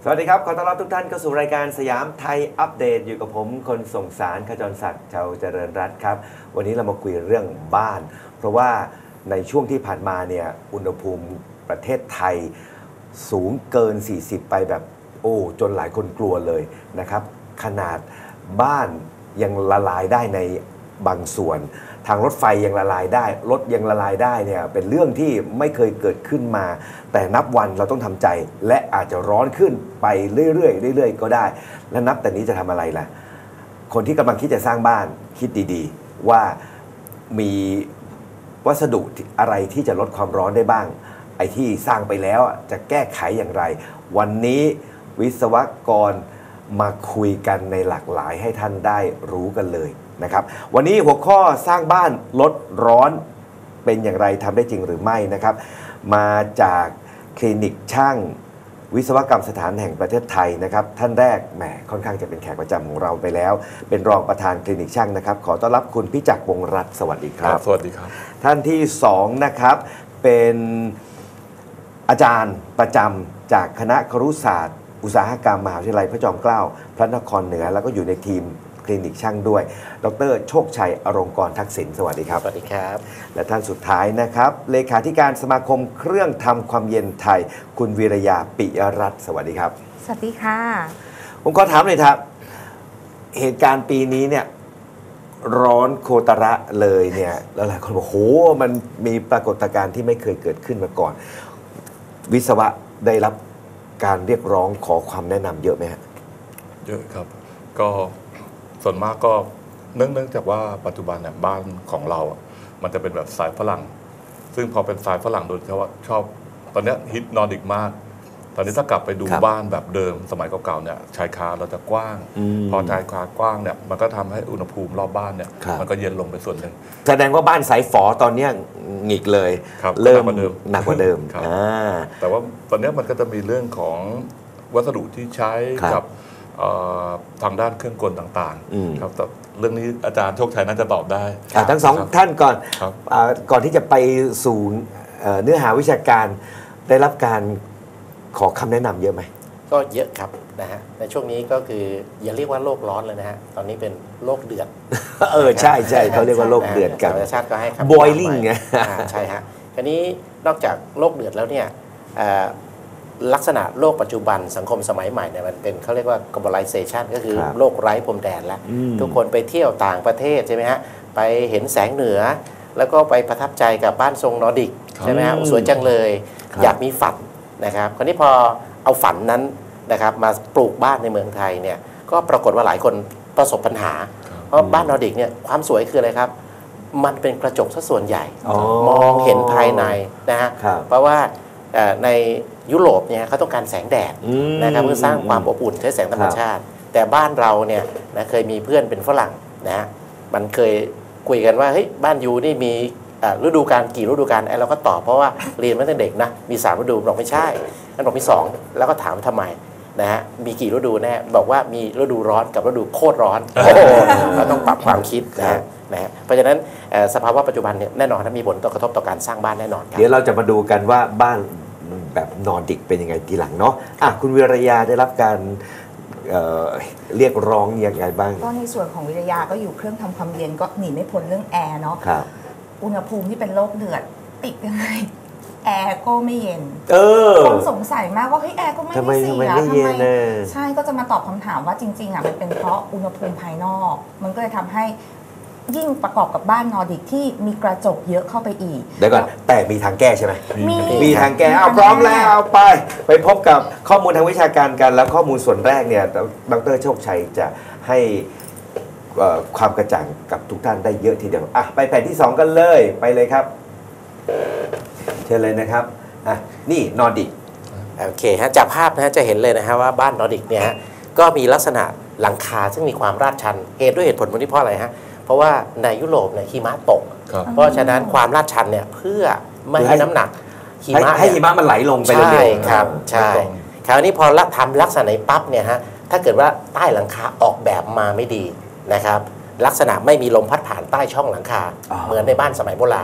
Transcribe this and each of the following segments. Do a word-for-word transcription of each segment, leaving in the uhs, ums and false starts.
สวัสดีครับขอต้อนรับทุกท่านเข้าสู่รายการสยามไทยอัปเดตอยู่กับผมคนส่งสารขจรศักดิ์ชาวเจริญรัตน์ครับวันนี้เรามาคุยเรื่องบ้านเพราะว่าในช่วงที่ผ่านมาเนี่ยอุณหภูมิประเทศไทยสูงเกินสี่สิบไปแบบโอ้จนหลายคนกลัวเลยนะครับขนาดบ้านยังละลายได้ในบางส่วนทางรถไฟยังละลายได้รถยังละลายได้เนี่ยเป็นเรื่องที่ไม่เคยเกิดขึ้นมาแต่นับวันเราต้องทำใจและอาจจะร้อนขึ้นไปเรื่อยๆเรื่อยๆก็ได้และนับแต่นี้จะทำอะไรล่ะคนที่กำลังคิดจะสร้างบ้านคิดดีๆว่ามีวัสดุอะไรที่จะลดความร้อนได้บ้างไอ้ที่สร้างไปแล้วจะแก้ไขอย่างไรวันนี้วิศวกรมาคุยกันในหลากหลายให้ท่านได้รู้กันเลยนะครับวันนี้หัวข้อสร้างบ้านลดร้อนเป็นอย่างไรทำได้จริงหรือไม่นะครับมาจากคลินิกช่างวิศวกรรมสถานแห่งประเทศไทยนะครับท่านแรกแหมค่อนข้างจะเป็นแขกประจำของเราไปแล้วเป็นรองประธานคลินิกช่างนะครับขอต้อนรับคุณพิจักรวงศ์รัตน์สวัสดีครับสวัสดีครับท่านที่สองนะครับเป็นอาจารย์ประจำจากคณะครุศาสตร์อุตสาหกรรมมหาวิทยาลัยพระจอมเกล้าพระนครเหนือแล้วก็อยู่ในทีมคลินิกช่างด้วยดร.โชคชัยอรงกรทักษิณสวัสดีครับสวัสดีครับและท่านสุดท้ายนะครับเลขาธิการสมาคมเครื่องทำความเย็นไทยคุณวีรยาปิยรัตน์สวัสดีครับสวัสดีค่ะผมขอถามเลยครับเหตุการณ์ปีนี้เนี่ยร้อนโคตระเลยเนี่ยแล้วหลายคนบอกโหมันมีปรากฏการณ์ที่ไม่เคยเกิดขึ้นมาก่อนวิศวะได้รับการเรียกร้องขอความแนะนำเยอะไหมฮะเยอะครับก็ส่วนมากก็เนื่องจากว่าปัจจุบันเนี่ยบ้านของเรามันจะเป็นแบบสายฝรั่งซึ่งพอเป็นสายฝรั่งโดยเฉพาะชอบตอนนี้ฮิตนอร์ดิกมากตอนนี้ถ้ากลับไปดูบ้านแบบเดิมสมัยเก่าๆเนี่ยชายคาเราจะกว้างพอชายคากว้างเนี่ยมันก็ทำให้อุณหภูมิรอบบ้านเนี่ยมันก็เย็นลงไปส่วนหนึ่งแสดงว่าบ้านสายฝอตอนนี้หงิกเลยเริ่มหนักกว่าเดิมแต่ว่าตอนนี้มันก็จะมีเรื่องของวัสดุที่ใช้กับทางด้านเครื่องกลต่างๆครับแต่เรื่องนี้อาจารย์โชคชัยน่าจะตอบได้ทั้งสองท่านก่อนก่อนที่จะไปสู่เนื้อหาวิชาการได้รับการขอคำแนะนำเยอะไหมก็เยอะครับนะฮะในช่วงนี้ก็คืออย่าเรียกว่าโลกร้อนเลยนะฮะตอนนี้เป็นโลกเดือดเออใช่ใช่เขาเรียกว่าโลกเดือดกันชาติก็ให้คำ boiling ไงใช่ฮะคราวนี้นอกจากโลกเดือดแล้วเนี่ยลักษณะโลกปัจจุบันสังคมสมัยใหม่เนี่ยมันเป็นเขาเรียกว่า globalization ก็คือโลกไร้พรมแดนแล้วทุกคนไปเที่ยวต่างประเทศใช่ไหมฮะไปเห็นแสงเหนือแล้วก็ไปประทับใจกับบ้านทรงนอร์ดิกใช่ไหมฮะสวยจังเลยอยากมีฝันนะครับคราวนี้พอเอาฝันนั้นนะครับมาปลูกบ้านในเมืองไทยเนี่ยก็ปรากฏว่าหลายคนประสบปัญหาเพราะบ้านนอร์ดิกเนี่ยความสวยคืออะไรครับมันเป็นกระจกซะส่วนใหญ่มองเห็นภายในนะฮะเพราะว่าในยุโรปเนี่ยเขาต้องการแสงแดดนะครับเพื่อสร้างความอบอุ่นใช้แสงธรรมชาติแต่บ้านเราเนี่ยนะเคยมีเพื่อนเป็นฝรั่งนะมันเคยคุยกันว่าเฮ้ยบ้านยูนี่มีฤดูกาลกี่ฤดูกาลไอ้เราก็ตอบเพราะว่าเรียนมาตั้งแต่เด็กนะมีสามฤดูบอกไม่ใช่นั่นบอกมีสองแล้วก็ถามทำไมนะฮะมีกี่ฤดูแน่บอกว่ามีฤดูร้อนกับฤดูโคตรร้อนเราต้องปรับความคิดนะนะฮะเพราะฉะนั้นสภาวะปัจจุบันเนี่ยแน่นอนมีผลต่อกระทบต่อการสร้างบ้านแน่นอนเดี๋ยวเราจะมาดูกันว่าบ้านแบบนอร์ดิกเป็นยังไงทีหลังเนาะอ่ะคุณวิรยาได้รับการเอ่อเรียกร้องยังไงบ้างก็ในส่วนของวิรยาก็อยู่เครื่องทำความเย็นก็หนีไม่พ้นเรื่องแอร์เนาะอุณหภูมิที่เป็นโลกเดือดติดยังไงแอร์ก็ไม่เย็นคนสงสัยมากว่าเฮ้ยแอร์ก็ไม่ได้เสียทำไมใช่ก็จะมาตอบคำถามว่าจริงๆอ่ะมันเป็นเพราะอุณหภูมิภายนอกมันก็เลยทำให้ยิ่งประกอบกับบ้านนอร์ดิกที่มีกระจกเยอะเข้าไปอีกเดี๋ยวก่อนแต่มีทางแก้ใช่ไหมมีมีทางแก้เอาพร้อมแล้วเอาไปไปพบกับข้อมูลทางวิชาการกันแล้วข้อมูลส่วนแรกเนี่ยดร.โชคชัยจะให้ความกระจ่างกับทุกท่านได้เยอะทีเดียวอ่ะไปแผ่นที่สองกันเลยไปเลยครับเชิญเลยนะครับอ่ะนี่นอร์ดิกโอเคฮะจากภาพนะฮะจะเห็นเลยนะฮะว่าบ้านนอร์ดิกเนี่ยก็มีลักษณะหลังคาซึ่งมีความราดชันเหตุด้วยเหตุผลวันนี้เพราะอะไรฮะเพราะว่าในยุโรปเนี่ยหิมะตกเพราะฉะนั้นความลาดชันเนี่ยเพื่อไม่ให้น้ำหนักหิมะให้หิมะมันไหลลงไปเร็วๆใช่ครับใช่คราวนี้พอทำลักษณะไหนปั๊บเนี่ยฮะถ้าเกิดว่าใต้หลังคาออกแบบมาไม่ดีนะครับลักษณะไม่มีลมพัดผ่านใต้ช่องหลังคาเหมือนในบ้านสมัยโบราณ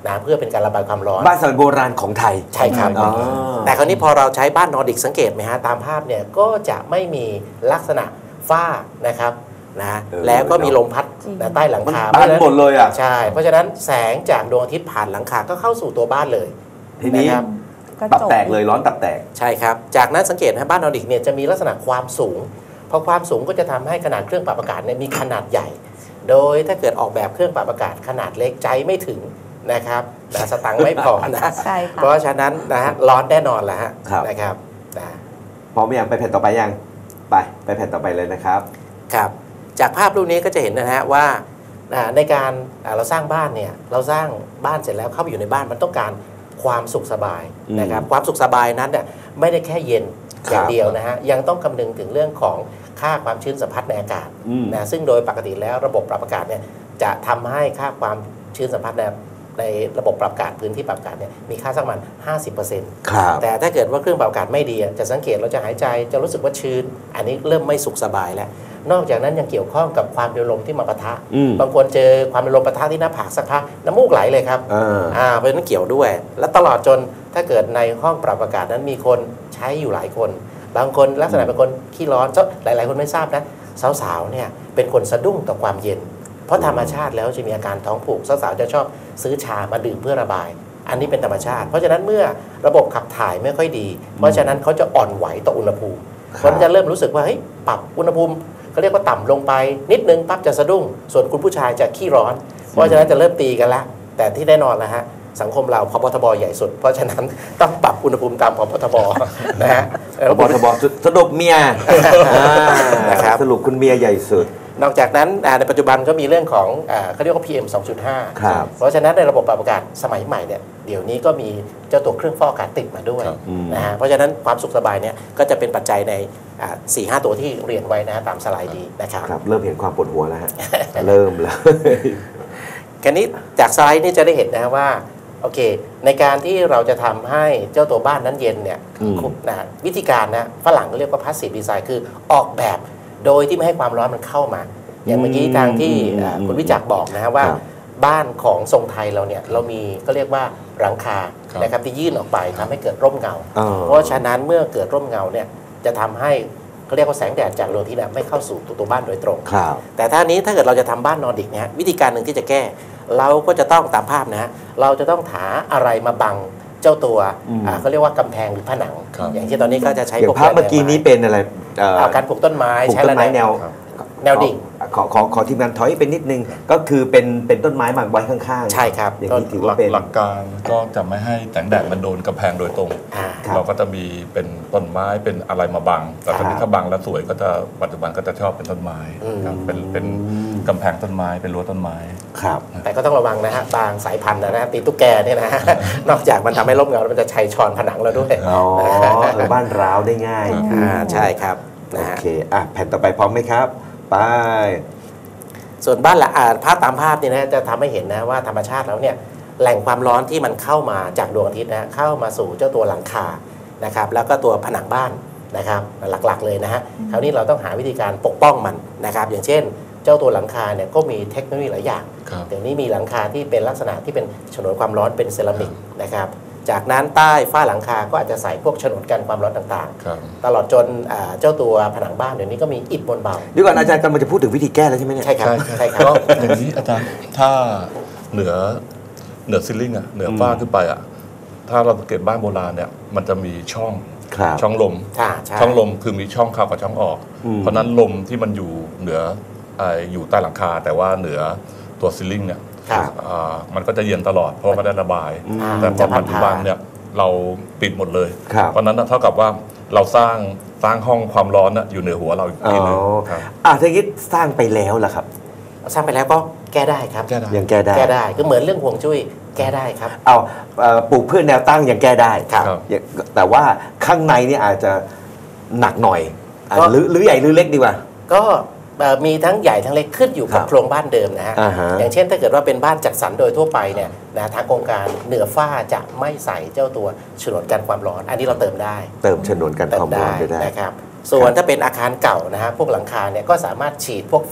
นะเพื่อเป็นการระบายความร้อนบ้านสมัยโบราณของไทยใช่ครับแต่คราวนี้พอเราใช้บ้านนอร์ดิกสังเกตไหมฮะตามภาพเนี่ยก็จะไม่มีลักษณะฝ้านะครับนะแล้วก็มีลมพัดใต้หลังคาบ้านหมดเลยอ่ะใช่เพราะฉะนั้นแสงจากดวงอาทิตย์ผ่านหลังคาก็เข้าสู่ตัวบ้านเลยทีนี้ตับแตกเลยร้อนตับแตกใช่ครับจากนั้นสังเกตนะบ้านนอร์ดิกเนี่ยจะมีลักษณะความสูงพอความสูงก็จะทำให้ขนาดเครื่องปรับอากาศเนี่ยมีขนาดใหญ่โดยถ้าเกิดออกแบบเครื่องปรับอากาศขนาดเล็กใจไม่ถึงนะครับแต่สตังค์ไม่พอนะใช่ค่ะเพราะฉะนั้นนะฮะร้อนแน่นอนแหละฮะนะครับนะพร้อมยังไปแผ่นต่อไปยังไปไปแผ่นต่อไปเลยนะครับครับจากภาพรูปนี้ก็จะเห็นนะฮะว่าในการเราสร้างบ้านเนี่ยเราสร้างบ้านเสร็จแล้วเข้าไปอยู่ในบ้านมันต้องการความสุขสบายนะครับความสุขสบายนั้นเนี่ยไม่ได้แค่เย็นอย่างเดียวนะฮะยังต้องคำนึงถึงเรื่องของค่าความชื้นสัมผัสในอากาศนะซึ่งโดยปกติแล้วระบบปรับอากาศเนี่ยจะทำให้ค่าความชื้นสัมผัสในในระบบปรับอากาศพื้นที่ปรับอากาศเนี่ยมีค่าสักประมาณ ห้าสิบเปอร์เซ็นต์ แต่ถ้าเกิดว่าเครื่องปรับอากาศไม่ดีจะสังเกตเราจะหายใจจะรู้สึกว่าชื้นอันนี้เริ่มไม่สุขสบายแล้วนอกจากนั้นยังเกี่ยวข้องกับความเร็วลมที่มาปะทะบางคนเจอความเร็วลมปะทะที่หน้าผากสักพักน้ำมูกไหลเลยครับอ่าเพราะฉะนั้นเกี่ยวด้วยและตลอดจนถ้าเกิดในห้องปรับอากาศนั้นมีคนใช้อยู่หลายคนบางคนลักษณะเป็นคนขี้ร้อนหลายๆคนไม่ทราบนะสาวๆเนี่ยเป็นคนสะดุ้งต่อความเย็นเพราะธรรมชาติแล้วจะมีอาการท้องผูกสาวๆจะชอบซื้อชามาดื่มเพื่อระบายอันนี้เป็นธรรมชาติเพราะฉะนั้นเมื่อระบบขับถ่ายไม่ค่อยดีเพราะฉะนั้นเขาจะอ่อนไหวต่ออุณหภูมิคนจะเริ่มรู้สึกว่าเฮ้ยปรับอุณหภูมิเขาเรียกว่าต่ำลงไปนิดนึงปั๊บจะสะดุ้งส่วนคุณผู้ชายจะขี้ร้อนเพราะฉะนั้นจะเริ่มตีกันละแต่ที่แน่นอนนะฮะสังคมเราพบทบใหญ่สุดเพราะฉะนั้นต้องปรับอุณหภูมิตามพบทบนะฮะพบทบสรุปเมียนะครับสรุปคุณเมียใหญ่สุดนอกจากนั้นในปัจจุบันก็มีเรื่องของเขาเรียกว่า พี เอ็ม สองจุดห้า เพราะฉะนั้นในระบบปรับอากาศสมัยใหม่เนี่ยเดี๋ยวนี้ก็มีเจ้าตัวเครื่องฟอกอากาศติดมาด้วยนะฮะเพราะฉะนั้นความสุขสบายเนี่ยก็จะเป็นปัจจัยใน สี่ห้า ตัวที่เรียนไว้นะตามสไลด์ดีนะครับเริ่มเห็นความปวดหัวแล้วฮะเริ่มแล้วคราวนี้จากสไลด์นี่จะได้เห็นนะว่าโอเคในการที่เราจะทำให้เจ้าตัวบ้านนั้นเย็นเนี่ยนะวิธีการนะฝรั่งเรียกว่า passive design คือออกแบบโดยที่ไม่ให้ความร้อนมันเข้ามาอย่างเมื่อกี้ทางที่คุณวิจักรบอกนะว่าบ้านของทรงไทยเราเนี่ยเรามีก็เรียกว่าหลังคานะครับที่ยื่นออกไปทำให้เกิดร่มเงาเพราะฉะนั้นเมื่อเกิดร่มเงาเนี่ยจะทำให้เขาเรียกว่าแสงแดดจากดวงอาทิตย์ไม่เข้าสู่ตัวบ้านโดยตรงแต่ถ้านี้ถ้าเกิดเราจะทำบ้านนอร์ดิกเนี่ยวิธีการหนึ่งที่จะแก้เราก็จะต้องตามภาพนะเราจะต้องหาอะไรมาบังเจ้าตัวเขาเรียกว่ากำแพงหรือผนังอย่างที่ตอนนี้ก็จะใช้ภาพเมื่อกี้นี้เป็นอะไรการปลูกต้นไม้ใช้ระแนวแนวดิ่งขอขอขอทีมงานถอยไปนิดนึงก็คือเป็นเป็นต้นไม้มาไว้ข้างๆใช่ครับอย่างนี้ถือว่าเป็นหลักการก็จะไม่ให้แสงแดดมันโดนกำแพงโดยตรงเราก็จะมีเป็นต้นไม้เป็นอะไรมาบังแต่ทีนี้ถ้าบังแล้วสวยก็จะปัจจุบันก็จะชอบเป็นต้นไม้เป็นเป็นกำแพงต้นไม้เป็นรั้วต้นไม้ครับแต่ก็ต้องระวังนะฮะบางสายพันธุ์นะฮะตีตุ๊กแกเนี่ยนะนอกจากมันทำให้ร่มเงามันจะชัยชอนผนังเราด้วยอ๋อบ้านร้าวได้ง่ายอ่าใช่ครับโอเคอ่ะแผ่นต่อไปพร้อมไหมครับไปส่วนบ้านละอ่าภาพตามภาพนี่นะจะทำให้เห็นนะว่าธรรมชาติแล้วเนี่ยแหล่งความร้อนที่มันเข้ามาจากดวงอาทิตย์นะเข้ามาสู่เจ้าตัวหลังคานะครับแล้วก็ตัวผนังบ้านนะครับหลักๆเลยนะฮะคราวนี้เราต้องหาวิธีการปกป้องมันนะครับอย่างเช่นเจ้าตัวหลังคาเนี่ยก็มีเทคโนโลยีหลายอย่างเดี๋ยวนี้มีหลังคาที่เป็นลักษณะที่เป็นฉนวนความร้อนเป็นเซรามิกนะครับจากนั้นใต้ฝ้าหลังคาก็อาจจะใส่พวกฉนวนกันความร้อนต่างๆตลอดจนเจ้าตัวผนังบ้านเดี๋ยวนี้ก็มีอิฐบนเบาดีกว่าอาจารย์กำลังจะพูดถึงวิธีแก้แล้วใช่ไหมเนี่ยใช่ครับใช่ครับก็อย่างนี้อาจารย์ถ้าเหนือเหนือซิลลิ่งอ่ะเหนือฝ้าขึ้นไปอ่ะถ้าเราสังเกตบ้านโบราณเนี่ยมันจะมีช่องช่องลมช่องลมคือมีช่องเข้ากับช่องออกเพราะนั้นลมที่มันอยู่เหนืออยู่ใต้หลังคาแต่ว่าเหนือตัวซิลลิ่งเนี่ยมันก็จะเย็นตลอดเพราะไม่ได้ระบายแต่พอปัจจุบันเนี่ยเราปิดหมดเลยเพราะนั้นเท่ากับว่าเราสร้างสร้างห้องความร้อนอยู่เหนือหัวเราอีกทีนึงอ่าถ้าคิดสร้างไปแล้วล่ะครับสร้างไปแล้วก็แก้ได้ครับยังแก้ได้แก้ได้ก็เหมือนเรื่องห่วงจุ้ยแก้ได้ครับเอาปลูกพืชแนวตั้งยังแก้ได้แต่ว่าข้างในนี่อาจจะหนักหน่อยหรือหรือใหญ่หรือเล็กดีกว่าก็มีทั้งใหญ่ทั้งเล็กขึ้นอยู่กับโครงบ้านเดิมนะฮะอย่างเช่นถ้าเกิดว่าเป็นบ้านจัดสรรโดยทั่วไปเนี่ยนะทางโครงการเหนือฝ้าจะไม่ใส่เจ้าตัวฉนวนกันความร้อนอันนี้เราเติมได้เติมฉนวนกันความร้อนได้นะครับส่วนถ้าเป็นอาคารเก่านะฮะพวกหลังคาเนี่ยก็สามารถฉีดพวกโฟม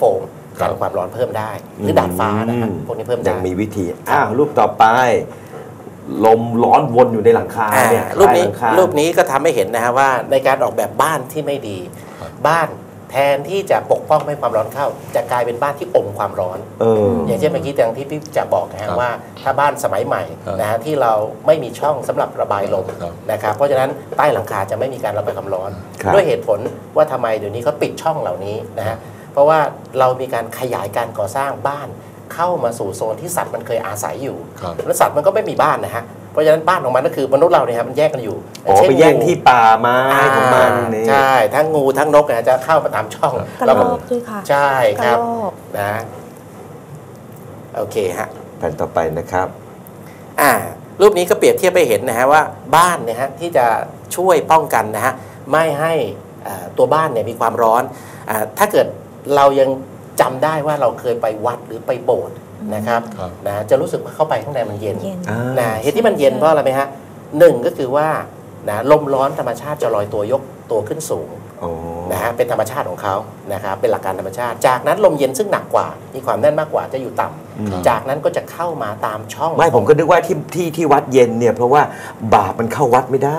กันความร้อนเพิ่มได้หรือดาดฟ้านะครับพวกนี้เพิ่มได้ยังมีวิธีอ้าวรูปต่อไปลมร้อนวนอยู่ในหลังคาเนี่ยรูปนี้รูปนี้ก็ทำให้เห็นนะฮะว่าในการออกแบบบ้านที่ไม่ดีบ้านแทนที่จะปกป้องไม่ให้ความร้อนเข้าจะกลายเป็นบ้านที่อมความร้อนเอออย่างเช่นเมื่อกี้อย่างที่พี่จะบอกนะฮะว่าถ้าบ้านสมัยใหม่นะฮะที่เราไม่มีช่องสำหรับระบายลมนะครับเพราะฉะนั้นใต้หลังคาจะไม่มีการระบายความร้อนด้วยเหตุผลว่าทำไมเดี๋ยวนี้เขาปิดช่องเหล่านี้นะฮะเพราะว่าเรามีการขยายการก่อสร้างบ้านเข้ามาสู่โซนที่สัตว์มันเคยอาศัยอยู่แล้วสัตว์มันก็ไม่มีบ้านนะฮะเพราะฉะนั้นบ้านของมันก็คือมนุษย์เราเนี่ยครับมันแยกกันอยู่อ๋อไปแยกที่ป่าไม้ของมันนี่ใช่ทั้งงูทั้งนกเนี่ยจะเข้ามาตามช่องกระรอกด้วยค่ะใช่ครับนะโอเคฮะแผ่นต่อไปนะครับอ่ารูปนี้ก็เปรียบเทียบไปเห็นนะฮะว่าบ้านเนี่ยฮะที่จะช่วยป้องกันนะฮะไม่ให้ตัวบ้านเนี่ยมีความร้อนอ่าถ้าเกิดเรายังจำได้ว่าเราเคยไปวัดหรือไปโบสถ์นะครับนะจะรู้สึกว่าเข้าไปข้างในมันเย็นนะเหตุที่มันเย็นเพราะอะไรไหมฮะหนึ่งก็คือว่านะลมร้อนธรรมชาติจะลอยตัวยกตัวขึ้นสูงนะฮะเป็นธรรมชาติของเขานะครับเป็นหลักการธรรมชาติจากนั้นลมเย็นซึ่งหนักกว่ามีความแน่นมากกว่าจะอยู่ต่ำจากนั้นก็จะเข้ามาตามช่องไม่ผมก็นึกว่าที่ที่ที่วัดเย็นเนี่ยเพราะว่าบาปมันเข้าวัดไม่ได้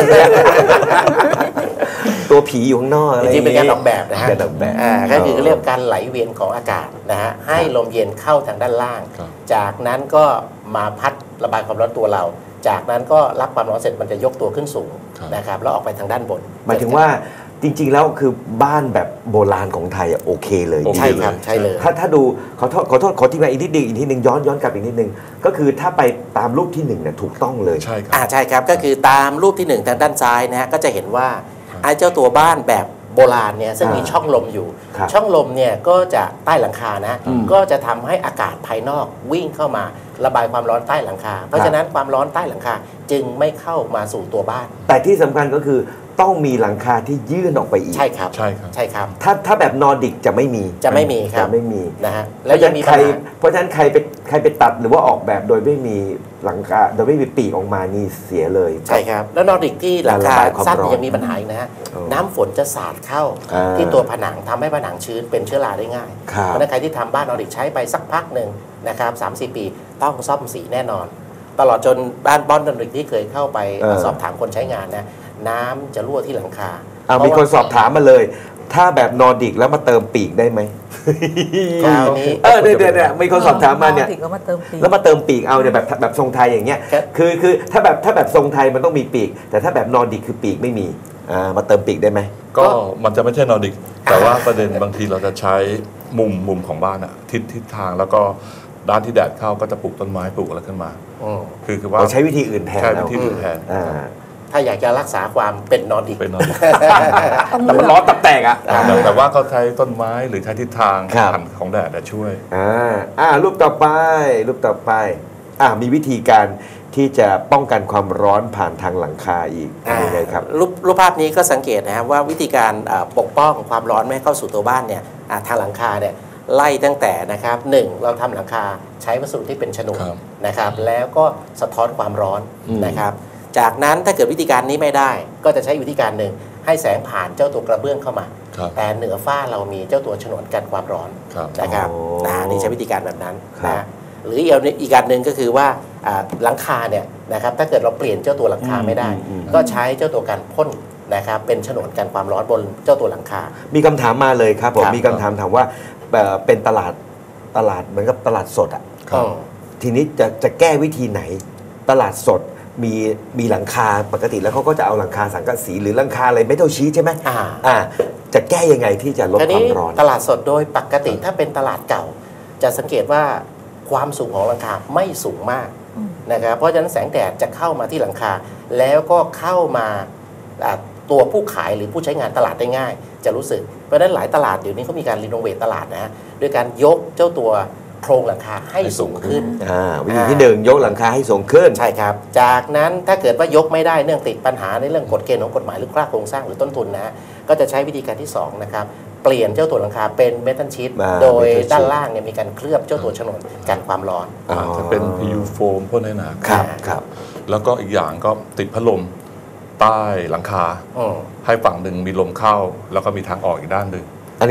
ตัวผีอยู่ข้างนอกอะไรจริงๆเป็นการออกแบบนะฮะการออกแบบอ่าก็คือเรียกการไหลเวียนของอากาศนะฮะให้ลมเย็นเข้าทางด้านล่างจากนั้นก็มาพัดระบายความร้อนตัวเราจากนั้นก็รับความร้อนเสร็จมันจะยกตัวขึ้นสูงนะครับแล้วออกไปทางด้านบนหมายถึงว่าจริงๆแล้วคือบ้านแบบโบราณของไทยโอเคเลยใช่ครับใช่เลยถ้าถ้าดูขอโทษขอโทษขอที่มาอีกนิดนึงอีกนิดนึงย้อนย้อนกลับอีกนิดนึงก็คือถ้าไปตามรูปที่หนึ่งเนี่ยถูกต้องเลยใช่ครับอ่าใช่ครับก็คือตามรูปที่หนึ่งทางด้านซ้ายนะฮะก็จะเห็นว่าไอ้เจ้าตัวบ้านแบบโบราณเนี่ยซึ่งมีช่องลมอยู่ช่องลมเนี่ยก็จะใต้หลังคานะก็จะทำให้อากาศภายนอกวิ่งเข้ามาระบายความร้อนใต้หลังคาเพราะฉะนั้นความร้อนใต้หลังคาจึงไม่เข้ามาสู่ตัวบ้านแต่ที่สำคัญก็คือต้องมีหลังคาที่ยื่นออกไปอีกใช่ครับใช่ครับใช่ครับถ้าถ้าแบบนอร์ดิกจะไม่มีจะไม่มีครับจะไม่มีนะฮะแล้วยังมีใครเพราะฉะนั้นใครไปใครไปตัดหรือว่าออกแบบโดยไม่มีหลังคาโดยไม่มีปีกออกมานี่เสียเลยใช่ครับแล้วนอร์ดิกที่หลังคาสั้นยังมีปัญหาอีกนะฮะน้ำฝนจะสาดเข้าที่ตัวผนังทำให้ผนังชื้นเป็นเชื้อราได้ง่ายเพราะฉะนั้นใครที่ทำบ้านนอร์ดิกใช้ไปสักพักหนึ่งนะครับสามสี่ปีต้องซ่อมสีแน่นอนตลอดจนบ้านบ้านนอร์ดิกที่เคยเข้าไปสอบถามคนใช้งานนะน้ำจะรั่วที่หลังคาเอามีคนสอบถามมาเลยถ้าแบบนอร์ดิกแล้วมาเติมปีกได้ไหมคราวนี้เออเดี๋ยวเดี๋ยวมีคนสอบถามมาเนี่ยแล้วมาเติมปีกเอาเนี่ยแบบแบบทรงไทยอย่างเงี้ยคือคือถ้าแบบถ้าแบบทรงไทยมันต้องมีปีกแต่ถ้าแบบนอร์ดิกคือปีกไม่มีอ่ามาเติมปีกได้ไหมก็มันจะไม่ใช่นอร์ดิกแต่ว่าประเด็นบางทีเราจะใช้มุมมุมของบ้านอะทิศทิศทางแล้วก็ด้านที่แดดเข้าก็จะปลูกต้นไม้ปลูกอะไรขึ้นมาคือคือว่าใช้วิธีอื่นแทนใช้วิธีอื่นแทนถ้าอยากจะรักษาความเป็นนอร์ดิกเป็นนอร์ดิกแต่มันร้อนตับแตกอ่ะแต่ว่าเขาใช้ต้นไม้หรือใช้ทิศทางของแดดจะช่วยอ่าอ่ารูปต่อไปรูปต่อไปอ่ามีวิธีการที่จะป้องกันความร้อนผ่านทางหลังคาอีกยังไงครับรูปรูปภาพนี้ก็สังเกตนะครับว่าวิธีการปกป้องความร้อนไม่ให้เข้าสู่ตัวบ้านเนี่ยทางหลังคาเนี่ยไล่ตั้งแต่นะครับหนึ่งเราทำหลังคาใช้วัสดุที่เป็นฉนวนนะครับแล้วก็สะท้อนความร้อนนะครับจากนั้นถ้าเกิดวิธีการนี้ไม่ได้ก็จะใช้วิธีการหนึ่งให้แสงผ่านเจ้าตัวกระเบื้องเข้ามาแต่เหนือฝ้าเรามีเจ้าตัวฉนวนกันความร้อนนะครับนี่ใช้วิธีการแบบนั้นนะหรืออีกการหนึ่งก็คือว่าหลังคาเนี่ยนะครับถ้าเกิดเราเปลี่ยนเจ้าตัวหลังคาไม่ได้ก็ใช้เจ้าตัวการพ่นนะครับเป็นฉนวนกันความร้อนบนเจ้าตัวหลังคามีคำถามมาเลยครับผมมีคำถามถามว่าเป็นตลาดตลาดเหมือนกับตลาดสดอ่ะทีนี้จะจะแก้วิธีไหนตลาดสดมีมีหลังคาปกติแล้วเขาก็จะเอาหลังคาสังกะสีหรือหลังคาอะไรไม่เท่าชี้ใช่ไหมอ่าอ่าจะแก้ยังไงที่จะลดความร้อนตลาดสดโดยปกติถ้าเป็นตลาดเก่าจะสังเกตว่าความสูงของหลังคาไม่สูงมากนะครับเพราะฉะนั้นแสงแดดจะเข้ามาที่หลังคาแล้วก็เข้ามาตัวผู้ขายหรือผู้ใช้งานตลาดได้ง่ายจะรู้สึกเพราะฉะนั้นหลายตลาดเดี๋ยวนี้เขามีการรีโนเวทตลาดนะโดยการยกเจ้าตัวโครงหลังคาให้สูงขึ้นวิธีที่หนึ่งยกหลังคาให้สูงขึ้นใช่ครับจากนั้นถ้าเกิดว่ายกไม่ได้เนื่องติดปัญหาในเรื่องกฎเกณฑ์ของกฎหมายหรือค่าโครงสร้างหรือต้นทุนนะก็จะใช้วิธีการที่สองนะครับเปลี่ยนเจ้าตัวหลังคาเป็นเมทัลชีทโดยด้านล่างเนี่ยมีการเคลือบเจ้าตัวฉนวนกันความร้อนจะเป็น พี ยู โฟมพ่นให้หนาครับครับแล้วก็อีกอย่างก็ติดพัดลมใต้หลังคาให้ฝั่งหนึ่งมีลมเข้าแล้วก็มีทางออกอีกด้านหนึ่งอันนี้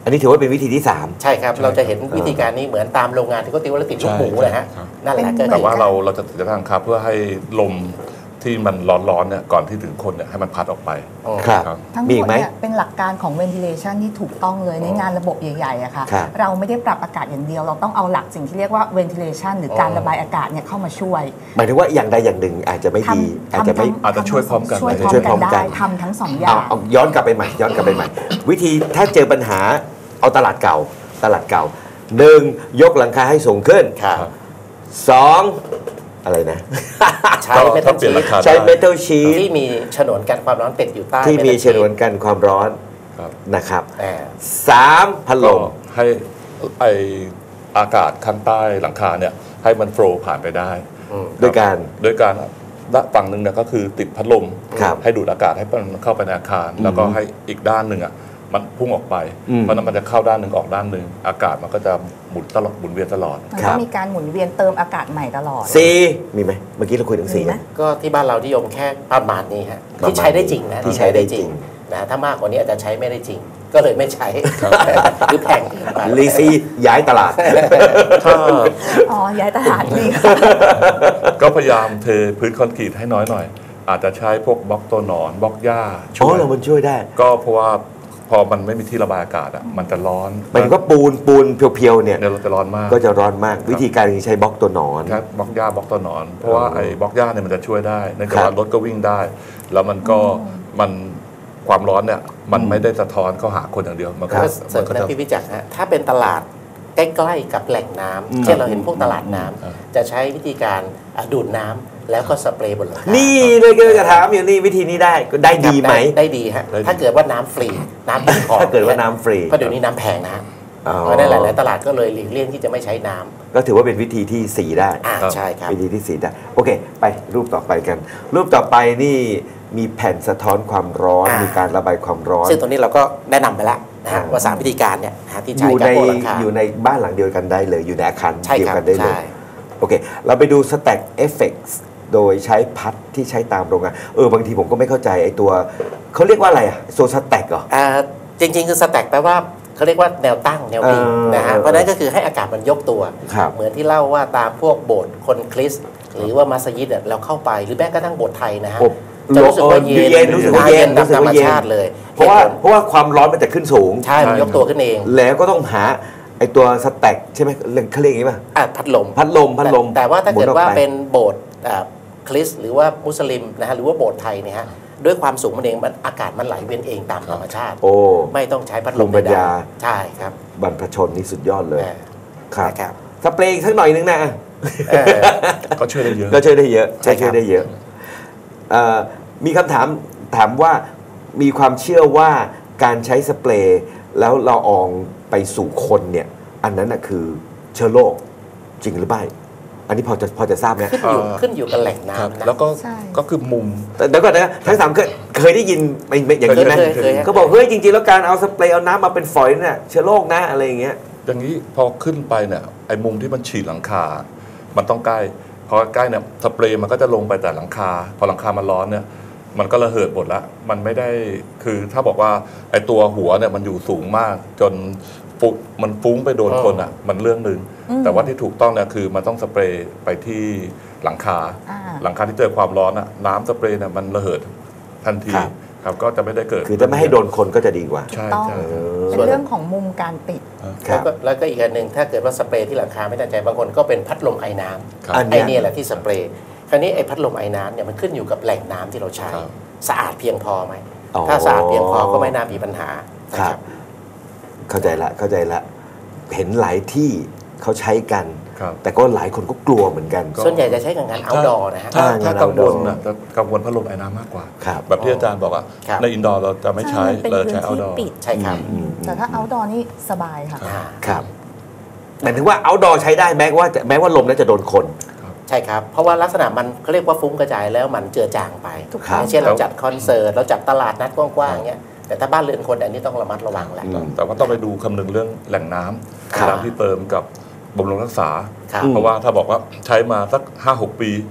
อันนี้ถือว่าเป็นวิธีที่สามใช่ครับเราจะเห็นวิธีการนี้เหมือนตามโรงงานที่เขาติดว่าติดลูกหมูนะฮะนั่นแหละก็แต่ว่าเราเราจะติดตั้งครับเพื่อให้ลมที่มันร้อนๆเนี่ยก่อนที่ถึงคนเนี่ยให้มันพัดออกไปครับทั้งหมดเนี่ยเป็นหลักการของ ventilation ที่ถูกต้องเลยในงานระบบใหญ่ๆอะค่ะเราไม่ได้ปรับอากาศอย่างเดียวเราต้องเอาหลักสิ่งที่เรียกว่า ventilation หรือการระบายอากาศเนี่ยเข้ามาช่วยหมายถึงว่าอย่างใดอย่างหนึ่งอาจจะไม่ดีอาจจะไม่อาจจะช่วยพร้อมกันช่วยพร้อมกันทำทั้งสองอย่างย้อนกลับไปใหม่ย้อนกลับไปใหม่วิธีถ้าเจอปัญหาเอาตลาดเก่าตลาดเก่าหนึ่งยกหลังคาให้สูงขึ้นสองอะไรนะใช้เมทัลชีทใช้เมทัลชีทที่มีฉนวนกันความร้อนติดอยู่ใต้ที่มีฉนวนกันความร้อนนะครับสามพัดลมให้ไออากาศข้างใต้หลังคาเนี่ยให้มันโฟล์ผ่านไปได้ด้วยการด้วยการด้านฝั่งหนึ่งเนี่ยก็คือติดพัดลมให้ดูดอากาศให้มันเข้าไปในอาคารแล้วก็ให้อีกด้านหนึ่งอ่ะมันพุ่งออกไปเพราะนั้นมันจะเข้าด้านหนึ่งออกด้านหนึ่งอากาศมันก็จะหมุนตลอดหมุนเวียนตลอดมันก็มีการหมุนเวียนเติมอากาศใหม่ตลอดสีมีไหมเมื่อกี้เราคุยถึงสีนะก็ที่บ้านเราที่ยมแค่ประมาณนี้ฮะที่ใช้ได้จริงนะที่ใช้ได้จริงนะถ้ามากกว่านี้อาจจะใช้ไม่ได้จริงก็เลยไม่ใช้หรือแพงเกินไปรีซีย้ายตลาดอ๋อย้ายตลาดนี่ก็พยายามเทพื้นคอนกรีตให้น้อยหน่อยอาจจะใช้พวกบล็อกตัวหนอนบล็อกหญ้าช่วยเรามันช่วยได้ก็เพราะว่าพอมันไม่มีที่ระบายอากาศอ่ะมันจะร้อนมันก็ปูนปูนเพียวๆเนี่ยเราจะร้อนมากก็จะร้อนมากวิธีการใช้บล็อกตัวหนอนครับบล็อกหญ้าบล็อกตัวหนอนเพราะว่าไอ้บล็อกหญ้าเนี่ยมันจะช่วยได้ในการรถก็วิ่งได้แล้วมันก็มันความร้อนเนี่ยมันไม่ได้สะท้อนเข้าหาคนอย่างเดียวมันก็เสริมนะพี่วิจักรฮะถ้าเป็นตลาดใกล้ๆกับแหล่งน้ำเช่นเราเห็นพวกตลาดน้ำจะใช้วิธีการดูดน้ำแล้วก็สเปรย์บนหลังคานี่เลยก็จะถามอยู่นี่วิธีนี้ได้ได้ดีไหมได้ดีฮะถ้าเกิดว่าน้ำฟรีน้ำพอถ้าเกิดว่าน้ำฟรีเพราะเดี๋ยวนี้น้ำแพงนะเพราะนั้นหลายๆตลาดก็เลยหลีกเลี่ยงที่จะไม่ใช้น้ำก็ถือว่าเป็นวิธีที่สี่ได้ใช่ครับวิธีที่สี่ได้โอเคไปรูปต่อไปกันรูปต่อไปนี่มีแผ่นสะท้อนความร้อนมีการระบายความร้อนซึ่งตรงนี้เราก็แนะนำไปแล้วนะว่าสามวิธีการเนี่ยที่ใช้กับหลังคาอยู่ในบ้านหลังเดียวกันได้เลยอยู่ในอาคารเดียวกันได้เลยโอเคเราไปดู Stack Effects โดยใช้พัดที่ใช้ตามโรงงานเออบางทีผมก็ไม่เข้าใจไอ้ตัวเขาเรียกว่าอะไรอะโซสแต็กเหรออ่าจริงๆคือสแต็กแปลว่าเขาเรียกว่าแนวตั้งแนวดิ่งนะฮะเพราะนั้นก็คือให้อากาศมันยกตัวเหมือนที่เล่าว่าตามพวกโบสถ์คนคริสต์หรือว่ามัสยิดเราเข้าไปหรือแม้กระทั่งโบสถ์ไทยนะฮะจะรู้สึกว่าเย็นรู้สึกว่าเย็นธรรมชาติเลยเพราะว่าเพราะว่าความร้อนมันจะขึ้นสูงใช่มันยกตัวขึ้นเองแล้วก็ต้องหาไอตัวสแต็กใช่ไหมเขาเรียกอย่างนี้ป่ะพัดลมพัดลมพัดลมแต่ว่าถ้าเกิดว่าเป็นโบสถ์คริสต์หรือว่ามุสลิมนะฮะหรือว่าโบสถ์ไทยเนี่ยฮะด้วยความสูงมันเองมันอากาศมันไหลเวียนเองตามธรรมชาติโอ้ไม่ต้องใช้พัดลมปัญญาใช่ครับบรรพชนนี่สุดยอดเลยครับสเปรย์สักหน่อยนึงนะก็ช่วยได้เยอะก็ช่วยได้เยอะใช่ช่วยได้เยอะมีคำถามถามว่ามีความเชื่อว่าการใช้สเปรย์แล้วละอองไปสู่คนเนี่ยอันนั้นน่ะคือเชื้อโรคจริงหรือไม่อันนี้พอจะพอจะทราบไหมขึ้นอยู่ขึ้นอยู่กับแหล่งน้ำแล้วก็ก็คือมุมแต่เดี๋ยวก่อนนะทั้งสามเคยเคยได้ยินอย่างนี้ไหมก็บอกเฮ้ยจริงๆแล้วการเอาสเปรย์เอาน้ำมาเป็นฝอยเนี่ยเชื้อโรคนะอะไรอย่างเงี้ยอย่างนี้พอขึ้นไปเนี่ยไอ้มุมที่มันฉีดหลังคามันต้องใกล้พอใกล้เนี่ยสเปรย์มันก็จะลงไปแต่หลังคาพอหลังคามันร้อนเนี่ยมันก็ระเหิดหมดละมันไม่ได้คือถ้าบอกว่าไอ้ตัวหัวเนี่ยมันอยู่สูงมากจนฟุกมันฟุ้งไปโดนคนอ่ะมันเรื่องนึงแต่ว่าที่ถูกต้องเนี่ยคือมันต้องสเปรย์ไปที่หลังคาหลังคาที่เจอความร้อนอ่ะน้ำสเปรย์เนี่ยมันระเหิดทันทีครับก็จะไม่ได้เกิดคือถ้าไม่ให้โดนคนก็จะดีกว่าใช่ใช่เป็นเรื่องของมุมการติดแล้วก็อีกอันหนึ่งถ้าเกิดว่าสเปรย์ที่หลังคาไม่ตั้งใจบางคนก็เป็นพัดลมไอ้น้ำไอ้นี่แหละที่สเปรย์คราวนี้ไอ้พัดลมไอ้น้ำเนี่ยมันขึ้นอยู่กับแหล่งน้ำที่เราใช้สะอาดเพียงพอไหมถ้าสะอาดเพียงพอก็ไม่น่ามีปัญหาครับเข้าใจละเข้าใจละเห็นหลายที่เขาใช้กันแต่ก็หลายคนก็กลัวเหมือนกันส่วนใหญ่จะใช้กับงานเอาท์ดอร์นะฮะถ้ากังวลนะกังวลพัดลมไอ้น้ำมากกว่าแบบที่อาจารย์บอกว่าในอินดอร์เราจะไม่ใช้เราใช้เอาท์ดอร์ใช่ครับแต่ถ้าเอาท์ดอร์นี่สบายค่ะครับแต่ถึงว่าเอาท์ดอร์ใช้ได้แม้ว่าแม้ว่าลมนั้นจะโดนคนใช่ครับเพราะว่าลักษณะมันเขาเรียกว่าฟุ้งกระจายแล้วมันเจือจางไปอย่างเช่นเราจัดคอนเสิร์ตเราจัดตลาดนัดกว้างๆเงี้ยแต่ถ้าบ้านเรือนคนอันนี้ต้องระมัดระวังแหละแต่ว่าต้องไปดูคำนึงเรื่องแหล่งน้ำน้ำที่เติมกับบำรุงรักษาเพราะว่าถ้าบอกว่าใช้มาสัก ห้าหก ปี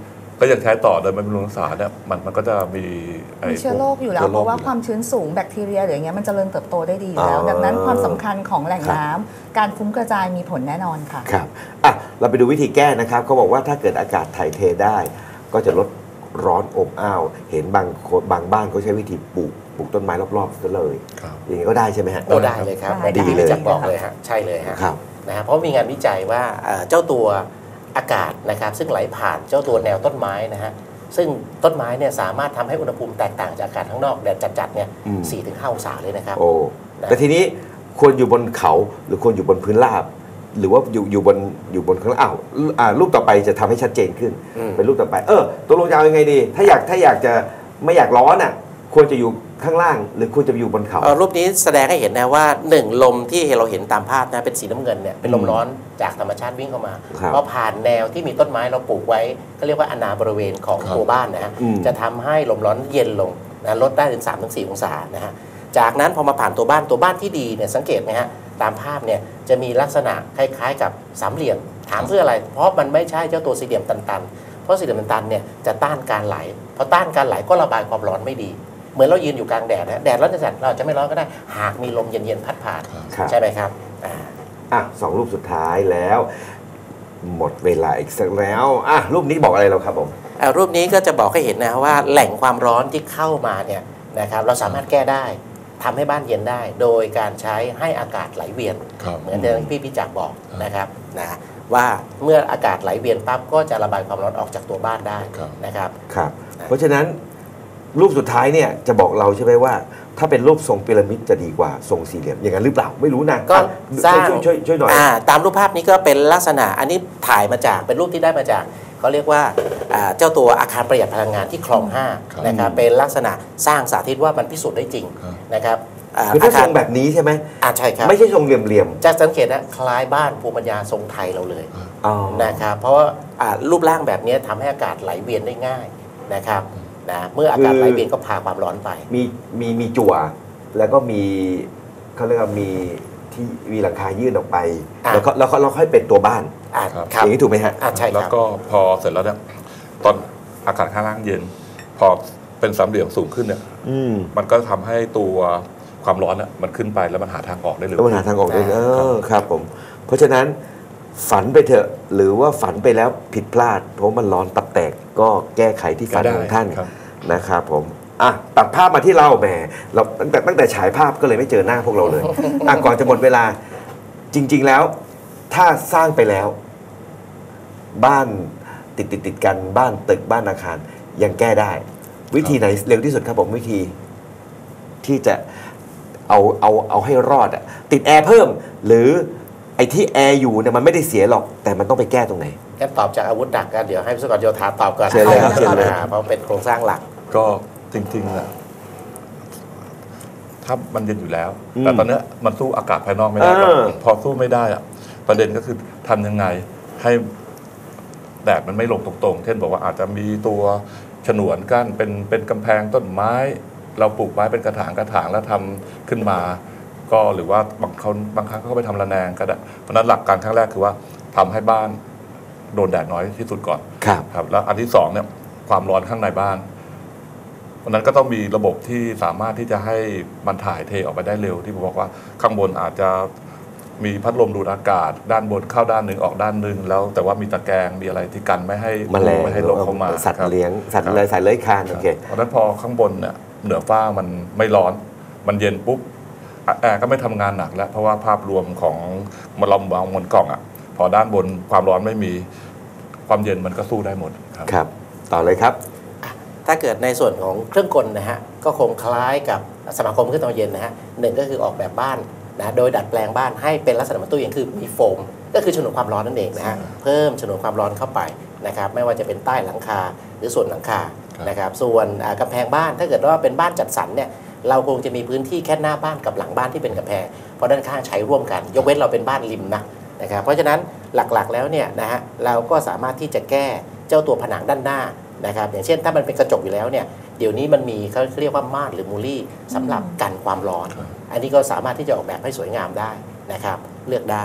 ก็ยังใช้ต่อโดยไม่บำรุงรักษาเนี่ยมันมันก็จะมีไอ้มีเชื้อโรคอยู่แล้วชื้เพราะว่าอยู่ความชื้นสูงแบคทีเรียหรืออย่างเงี้ยมันจเจริญเติบโตได้ดีอยู่แล้วอ๋อดังนั้นความสำคัญของแหล่งน้ำการฟุ้งกระจายมีผลแน่นอนค่ะครับอ่ะเราไปดูวิธีแก้นะครับเขาบอกว่าถ้าเกิดอากาศถ่ายเทได้ ก็จะลดร้อนอบอ้าว เห็นบางคนบางบ้านเขาใช้วิธีปลูกปลูกต้นไม้รอบๆซะเลยครับอย่างนี้ก็ได้ใช่ไหมฮะโอ้ได้เลยครับได้ดีดีเลเลย ยจะบอกเลยฮะใช่เลยฮะครับนะฮะเพราะมีงานวิจัยว่าเอ่อเจ้าตัวอากาศนะครับซึ่งไหลผ่านเจ้าตัวแนวต้นไม้นะฮะซึ่งต้นไม้เนี่ยสามารถทำให้อุณหภูมิแตกต่างจากอากาศข้างนอกแดดจัดๆเนี่ยอืมสี่ถึงห้าองศาเลยนะครับโอ้แต่ทีนี้ควรอยู่บนเขาหรือควรอยู่บนพื้นราบ หรือว่าอยู่อยู่บนอยู่บนข้างล่างอ้าวอ่ารูปต่อไปจะทำให้ชัดเจนขึ้นอืมเป็นรูปต่อไป เออตกลงจะเอายังไงดี ถ้าอยากถ้าอยากจะไม่อยากร้อนอ่ะควรจะอยู่ข้างล่าง หรือควรจะอยู่บนเขาเอ่อรูปนี้แสดงให้เห็นนะว่าหนึ่งลมที่เราเห็นตามภาพนะเป็นสีน้ำเงินเนี่ยเป็นลมร้อนจากธรรมชาติวิ่งเข้ามาครับพอผ่านแนวที่มีต้นไม้เราปลูกไว้ก็เรียกว่าอนาบริเวณของครับตัวบ้านนะฮะอืมจะทำให้ลมร้อนเย็นลงนะลดได้ถึงสามถึงสี่องศานะฮะจากนั้นพอมาผ่านตัวบ้านตัวบ้านที่ดีเนี่ยสังเกตไหมฮะตามภาพเนี่ยจะมีลักษณะคล้ายๆ กับสามเหลี่ยมถามเพื่ออะไร เพราะมันไม่ใช่เจ้าตัวสี่เหลี่ยมตันๆเพราะสี่เหลี่ยมตันๆเนี่ยจะต้านการไหลพอต้านการไหลก็ระบายความร้อนไม่ดี เหมือนเรายืนอยู่กลางแดดนะแดดร้อนจัดเราจะไม่ร้อนก็ได้ หากมีลมเย็นๆพัดผ่านครับใช่ไหมครับอ่าอ่ะสองรูปสุดท้ายแล้ว หมดเวลาอีกสักแล้วอ่ะรูปนี้บอกอะไรเราครับผมอ่ารูปนี้ก็จะบอกให้เห็นนะว่าแหล่งความร้อนที่เข้ามาเนี่ยนะครับเราสามารถแก้ได้ทำให้บ้านเย็นได้ โดยการใช้ให้อากาศไหลเวียนครับเหมือนที่พี่พิจักรบอกนะครับนะว่าเมื่ออากาศไหลเวียนปั๊บก็จะระบายความร้อนออกจากตัวบ้านได้ครับนะครับครับ เพราะฉะนั้นรูปสุดท้ายเนี่ยจะบอกเราใช่ไหมว่า ถ้าเป็นรูปทรงพีระมิดจะดีกว่าทรงสี่เหลี่ยมอย่างนั้นหรือเปล่าไม่รู้นะก็อ่ะสร้างช่วยช่วยช่วยหน่อยอ่าตามรูปภาพนี้ก็เป็นลักษณะอันนี้ถ่ายมาจากเป็นรูปที่ได้มาจากเขาเรียกว่าอ่าเจ้าตัวอาคารประหยัดพลังงานที่คลองห้าครับนะครับเป็นลักษณะสร้างสาธิตว่ามันพิสูจน์ได้จริงครับนะครับอ่าคือถ้าทรงแบบนี้ใช่ไหมอ่าใช่ครับไม่ใช่ทรงเหลี่ยมจะสังเกตนะคล้ายบ้านภูมิปัญญาทรงไทยเราเลยๆอ๋อนะครับเพราะว่าอ่ารูปร่างแบบนี้ทำให้อากาศไหลเวียนได้ง่ายนะครับนะเมื่ออากาศไหลเวียนก็พาความร้อนไปมีมีมีจั่วแล้วก็มีเขาเรียกว่ามีที่มีหลังคายื่นออกไปอ่ะแล้วก็แล้วก็เราค่อยเป็นตัวบ้านอ่าครับครับอย่างนี้ถูกไหมฮะอ่าใช่คแล้วรับก็พอเสร็จแล้วเนี่ยตอนอากาศข้างล่างเย็น พอเป็นสามเหลี่ยมสูงขึ้นเนี่ยอืมมันก็ทำให้ตัวความร้อนเนี่ยมันขึ้นไปแล้วมันหาทางออกได้เร็วแล้วมันหาทางออกได้เออครับผม เพราะฉะนั้นฝันไปเถอะ หรือว่าฝันไปแล้วผิดพลาด เพราะมันร้อนตับแตกก็แก้ไขที่ฝันของท่านครับนะครับผมอ่ะตัดภาพมาที่เราแหมเราตั้งแต่ตั้งแต่ฉายภาพก็เลยไม่เจอหน้าพวกเราเลย อ่ะก่อนจะหมดเวลา จริง ๆแล้ว ถ้าสร้างไปแล้ว บ้านติดติดติดกันบ้านตึกบ้านอาคารยังแก้ได้ วิธีไหนเร็วที่สุดครับผมวิธี ที่จะเอาเอาเอาให้รอดอะติดแอร์เพิ่ม หรือไอ้ที่แอร์อยู่เนี่ยมันไม่ได้เสียหรอก แต่มันต้องไปแก้ตรงไหนงั้นตอบจากอาวุธหนักกันเดี๋ยวให้วิศวกรโยธาตอบก่อนเชิญเลยครับเชิญเลยอ่าเพราะเป็นโครงสร้างหลักก็จริงๆนะถ้ามันเย็นอยู่แล้วอืมแต่ตอนเนี้ยมันสู้อากาศภายนอกไม่ได้หรอกเออพอสู้ไม่ได้อะประเด็นก็คือทำยังไงให้แดดมันไม่ลงตรงๆ เช่นบอกว่าอาจจะมีตัวฉนวนกั้นเป็นเป็นกำแพงต้นไม้ เราปลูกไว้เป็นกระถางกระถางแล้วทำขึ้นมา ก็หรือว่าบางคนบางครั้งเขาไปทำระแนงก็ได้เพราะฉะนั้นหลักการครั้งแรกคือว่าทำให้บ้านโดนแดดน้อยที่สุดก่อนครับครับแล้วอันที่สองเนี่ยความร้อนข้างในบ้านเพราะฉะนั้นก็ต้องมีระบบที่สามารถที่จะให้มันถ่ายเทออกไปได้เร็วที่ผมบอกว่าข้างบนอาจจะมีพัดลมดูดอากาศ ด้านบนเข้าด้านหนึ่งออกด้านหนึ่งแล้วแต่ว่ามีตะแกรงมีอะไรที่กันไม่ให้แมลงไม่ให้ลมเข้ามาสัตว์ครับเลี้ยงสัตว์ครับเลยสายเลื้อยคลานโอเคเพราะฉะนั้นพอข้างบนเนี่ยเหนือฟ้ามันไม่ร้อนมันเย็นปุ๊บแอร์ก็ไม่ทำงานหนักแล้ว เพราะว่าภาพรวมของมันลมวางบนกล่องอ่ะพอด้านบนความร้อนไม่มีความเย็นมันก็สู้ได้หมดครับครับ ต่อเลยครับถ้าเกิดในส่วนของเครื่องกลนะฮะก็คงคล้ายกับสมาคมเครื่องทำเย็นนะฮะหนึ่งก็คือออกแบบบ้านนะโดยดัดแปลงบ้านให้เป็นลักษณะเหมือนตู้เย็นคือมีโฟม ก็คือฉนวนความร้อนนั่นเองนะฮะเพิ่มฉนวนความร้อนเข้าไปนะครับไม่ว่าจะเป็นใต้หลังคาหรือส่วนหลังคานะครับส่วนอ่ากำแพงบ้านถ้าเกิดว่าเป็นบ้านจัดสรรเนี่ยเราคงจะมีพื้นที่แค่หน้าบ้านกับหลังบ้านที่เป็นกำแพงเพราะด้านข้างใช้ร่วมกัน ยกเว้นเราเป็นบ้านริมนะนะครับเพราะฉะนั้นหลักๆแล้วเนี่ยนะฮะเราก็สามารถที่จะแก้เจ้าตัวผนังด้านหน้านะครับอย่างเช่นถ้ามันเป็นกระจกอยู่แล้วเนี่ยเดี๋ยวนี้มันมีเขาเรียกว่าม่านหรือมูลี่สำหรับกันความร้อน อันนี้ก็สามารถที่จะออกแบบให้สวยงามได้นะครับเลือกได้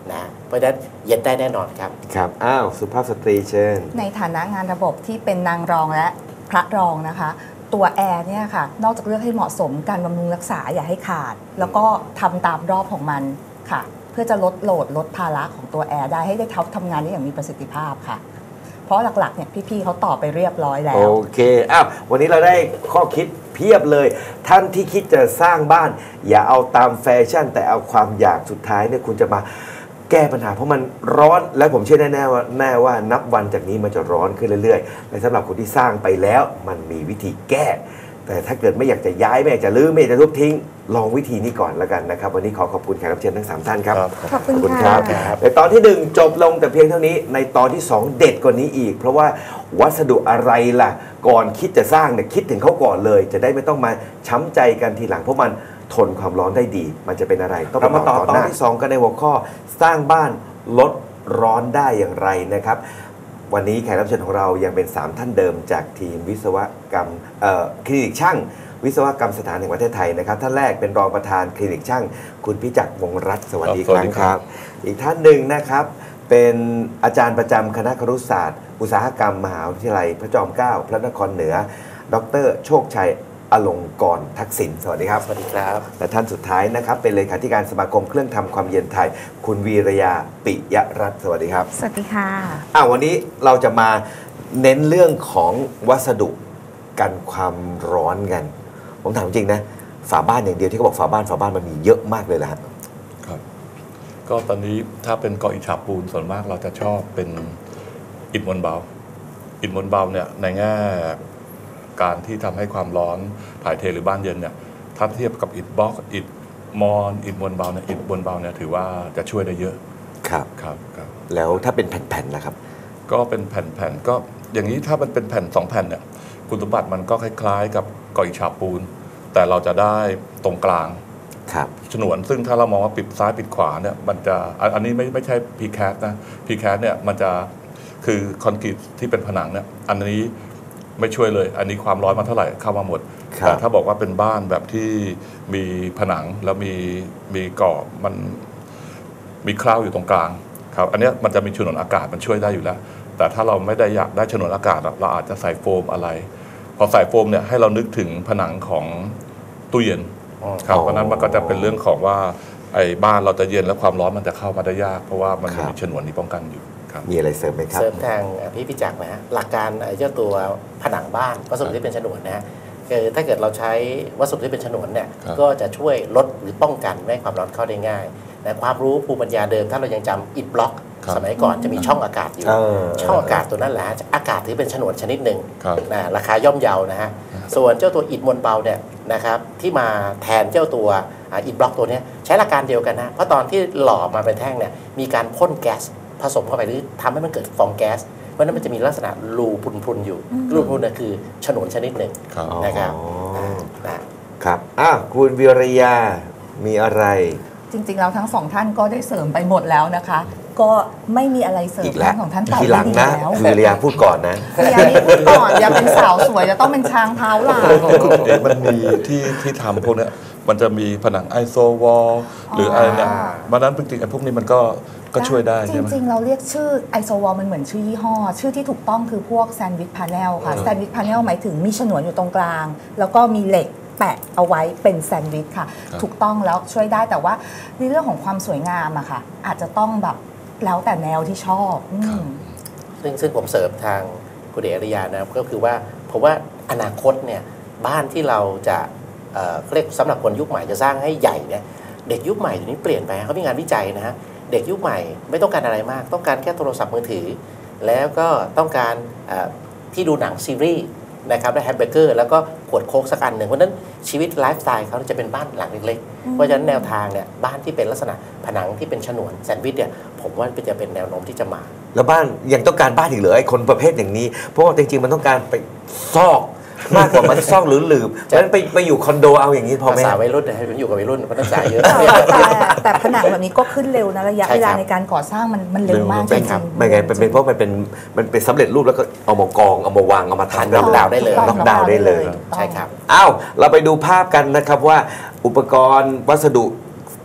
นะเพราะฉะนั้นเย็นได้แน่นอนครับครับอ้าวสุภาพสตรีเชิญในฐานะงานระบบที่เป็นนางรองและพระรองนะคะตัวแอร์เนี่ยค่ะนอกจากเลือกให้เหมาะสมการบำรุงรักษาอย่าให้ขาดแล้วก็ทำตามรอบของมันค่ะเพื่อจะลดโหลดลดภาระของตัวแอร์ได้ให้ได้ทำงานได้อย่างมีประสิทธิภาพค่ะเพราะหลักๆเนี่ยพี่ๆเขาตอบไปเรียบร้อยแล้วโอเคอ้าววันนี้เราได้ข้อคิดเพียบเลยท่านที่คิดจะสร้างบ้านอย่าเอาตามแฟชั่นแต่เอาความอยากสุดท้ายเนี่ยคุณจะมาแก้ปัญหาเพราะมันร้อนและผมเชื่อแน่ๆว่าแน่ว่านับวันจากนี้มันจะร้อนขึ้นเรื่อยๆและสำหรับคนที่สร้างไปแล้วมันมีวิธีแก้แต่ถ้าเกิดไม่อยากจะย้ายไม่อยากจะลื้อไม่อยากจะทุบทิ้งลองวิธีนี้ก่อนแล้วกันนะครับวันนี้ขอขอบคุณแขกรับเชิญทั้งสามท่านครับขอบคุณครับในตอนที่หนึ่งจบลงแต่เพียงเท่านี้ในตอนที่สองเด็ดกว่านี้อีกเพราะว่าวัสดุอะไรล่ะก่อนคิดจะสร้างเนี่ยคิดถึงเขาก่อนเลยจะได้ไม่ต้องมาช้ำใจกันทีหลังเพราะมันทนความร้อนได้ดีมันจะเป็นอะไรต้องมาต่อตอนที่สองกันในหัวข้อสร้างบ้านลดร้อนได้อย่างไรนะครับวันนี้แขกรับเชิญของเรายังเป็นสามท่านเดิมจากทีมวิศวกรรมคลินิกช่างวิศวกรรมสถานแห่งประเทศไทยนะครับท่านแรกเป็นรองประธานคลินิกช่างคุณพิจักรวงศ์รัตน์สวัสดีครับครับอีกท่านหนึ่งนะครับเป็นอาจารย์ประจำคณะครุศาสตร์อุตสาหกรรมมหาวิทยาลัยพระจอมเกล้าพระนครเหนือดร.โชคชัยอลงกรณ์ทักษิณสวัสดีครับสวัสดีครับและท่านสุดท้ายนะครับเป็นเลขาธิการสมาคมเครื่องทำความเย็นไทยคุณวีรยาปิยรัตน์สวัสดีครับสวัสดีค่ะอ่าวันนี้เราจะมาเน้นเรื่องของวัสดุกันความร้อนกันผมถามจริงนะฝาบ้านอย่างเดียวที่เขาบอกฝาบ้านฝาบ้านมันมีเยอะมากเลยแหละครับก็ตอนนี้ถ้าเป็นเกาะอิฐฉาบปูนส่วนมากเราจะชอบเป็นอิฐมวลเบาอิฐมวลเบาเนี่ยในแง่การที่ทำให้ความร้อนถ่ายเทหรือบ้านเย็นเนี่ยถ้าเทียบกับอิฐบล็อกอิฐมอนอิฐมวลเบาเนี่ยอิฐมวลเบาเนี่ยถือว่าจะช่วยได้เยอะครับครับครับแล้วถ้าเป็นแผ่นๆนะครับก็เป็นแผ่นๆก็อย่างนี้ถ้ามันเป็นแผ่นสองแผ่นเนี่ยคุณสมบัติมันก็คล้ายๆกับเกาะอิฐฉาบปูนแต่เราจะได้ตรงกลางฉนวนซึ่งถ้าเรามองว่าปิดซ้ายปิดขวาเนี่ยมันจะอันนี้ไม่ไม่ใช่ พี แคส นะ พี แคส เนี่ยมันจะคือคอนกรีตที่เป็นผนังเนี่ยอันนี้ไม่ช่วยเลยอันนี้ความร้อนมาเท่าไหร่เข้ามาหมดแต่ถ้าบอกว่าเป็นบ้านแบบที่มีผนังแล้วมีมีก่อมันมีคราวอยู่ตรงกลางครับอันนี้มันจะมีฉนวนอากาศมันช่วยได้อยู่แล้วแต่ถ้าเราไม่ได้อยากได้ฉนวนอากาศเราอาจจะใส่โฟมอะไรพอใส่โฟมเนี่ยให้เรานึกถึงผนังของตู้เย็นครับเพราะนั้นมันก็จะเป็นเรื่องของว่าไอ้บ้านเราจะเย็นแล้วความร้อนมันจะเข้ามาได้ยากเพราะว่ามันมีฉนวนนี้ป้องกันอยู่มีอะไรเสริมไหมครับเสริมทางพี่พิจักรนะฮะหลักการเจ้าตัวผนังบ้านวัสดุที่เป็นฉนวนนะฮะคือถ้าเกิดเราใช้วัสดุที่เป็นฉนวนเนี่ยก็จะช่วยลดหรือป้องกันไม่ให้ความร้อนเข้าได้ง่ายแต่ความรู้ภูมิปัญญาเดิมถ้าเรายังจำอิฐบล็อกสมัยก่อนจะมีช่องอากาศอยู่ช่องอากาศตัวนั้นแหละอากาศถือเป็นฉนวนชนิดหนึ่งนะราคาย่อมเยานะฮะส่วนเจ้าตัวอิฐมวลเบาเนี่ยนะครับที่มาแทนเจ้าตัวอิฐบล็อกตัวนี้ใช้หลักการเดียวกันนะเพราะตอนที่หล่อมาเป็นแท่งเนี่ยมีการพ่นแก๊สผสมเข้าไปหรือทำให้มันเกิดฟองแก๊สเพราะนั้นมันจะมีลักษณะรูพุนๆอยู่รูพุนๆคือฉนวนชนิดหนึ่งนะครับครับอ่ะคุณวิรยามีอะไรจริงๆแล้วทั้งสองท่านก็ได้เสริมไปหมดแล้วนะคะก็ไม่มีอะไรเสริมทั้งของท่านตอบได้ดีแล้ววิรยาพูดก่อนนะวิรยานี่พูดก่อนอย่าเป็นสาวสวยจะต้องเป็นช้างเท้าหลามันมีที่ที่ทำพวกนี้มันจะมีผนังไอโซวอลหรืออะไรเนี่ยมันนั้นจริงๆพวกนี้มันก็ก็ช่วยได้จริงๆเราเรียกชื่อไอโซวอลมันเหมือนชื่อยี่ห้อชื่อที่ถูกต้องคือพวกแซนด์วิชพาเนลค่ะแซนด์วิชพาเนลหมายถึงมีฉนวนอยู่ตรงกลางแล้วก็มีเหล็กแปะเอาไว้เป็นแซนด์วิชค่ะถูกต้องแล้วช่วยได้แต่ว่าในเรื่องของความสวยงามอะค่ะอาจจะต้องแบบแล้วแต่แนวที่ชอบซึ่งซึ่งผมเสริมทางคุณเดชอริยานะครับก็คือว่าผมว่าอนาคตเนี่ยบ้านที่เราจะเรียกสำหรับคนยุคใหม่จะสร้างให้ใหญ่เนี่ยเด็กยุคใหม่เดี๋ยวนี้เปลี่ยนไปเขามีงานวิจัยนะฮะเด็กยุคใหม่ไม่ต้องการอะไรมากต้องการแค่โทรศัพท์มือถือแล้วก็ต้องการที่ดูหนังซีรีส์นะครับได้แฮมเบอร์เกอร์แล้วก็ขวดโค้กสักอันหนึ่งเพราะนั้นชีวิตไลฟ์สไตล์เขาจะเป็นบ้านหลังเล็กๆเพราะฉะนั้นแนวทางเนี่ยบ้านที่เป็นลักษณะผนังที่เป็นฉนวนแซนด์วิชเนี่ยผมว่าจะเป็นแนวโน้มที่จะมาแล้วบ้านยังต้องการบ้านอีกเหรอไอ้คนประเภทอย่างนี้เพราะว่าจริงๆมันต้องการไปซอกมากกว่ามันซอกหรือหลืบฉะนั้นไปไปอยู่คอนโดเอาอย่างนี้พอไหมภาษาวัยรุ่นนะมันอยู่กับวัยรุ่นมันต้องจ่ายเยอะแต่ผนังแบบนี้ก็ขึ้นเร็วนะระยะเวลาในการก่อสร้างมันมันเร็วมากจริงๆไม่ไงเป็นเพราะมันเป็นมันเป็นสำเร็จรูปแล้วก็เอามากองเอามาวางเอามาทันล็อกดาวน์ได้เลยล็อกดาวน์ได้เลยใช่ครับอ้าวเราไปดูภาพกันนะครับว่าอุปกรณ์วัสดุ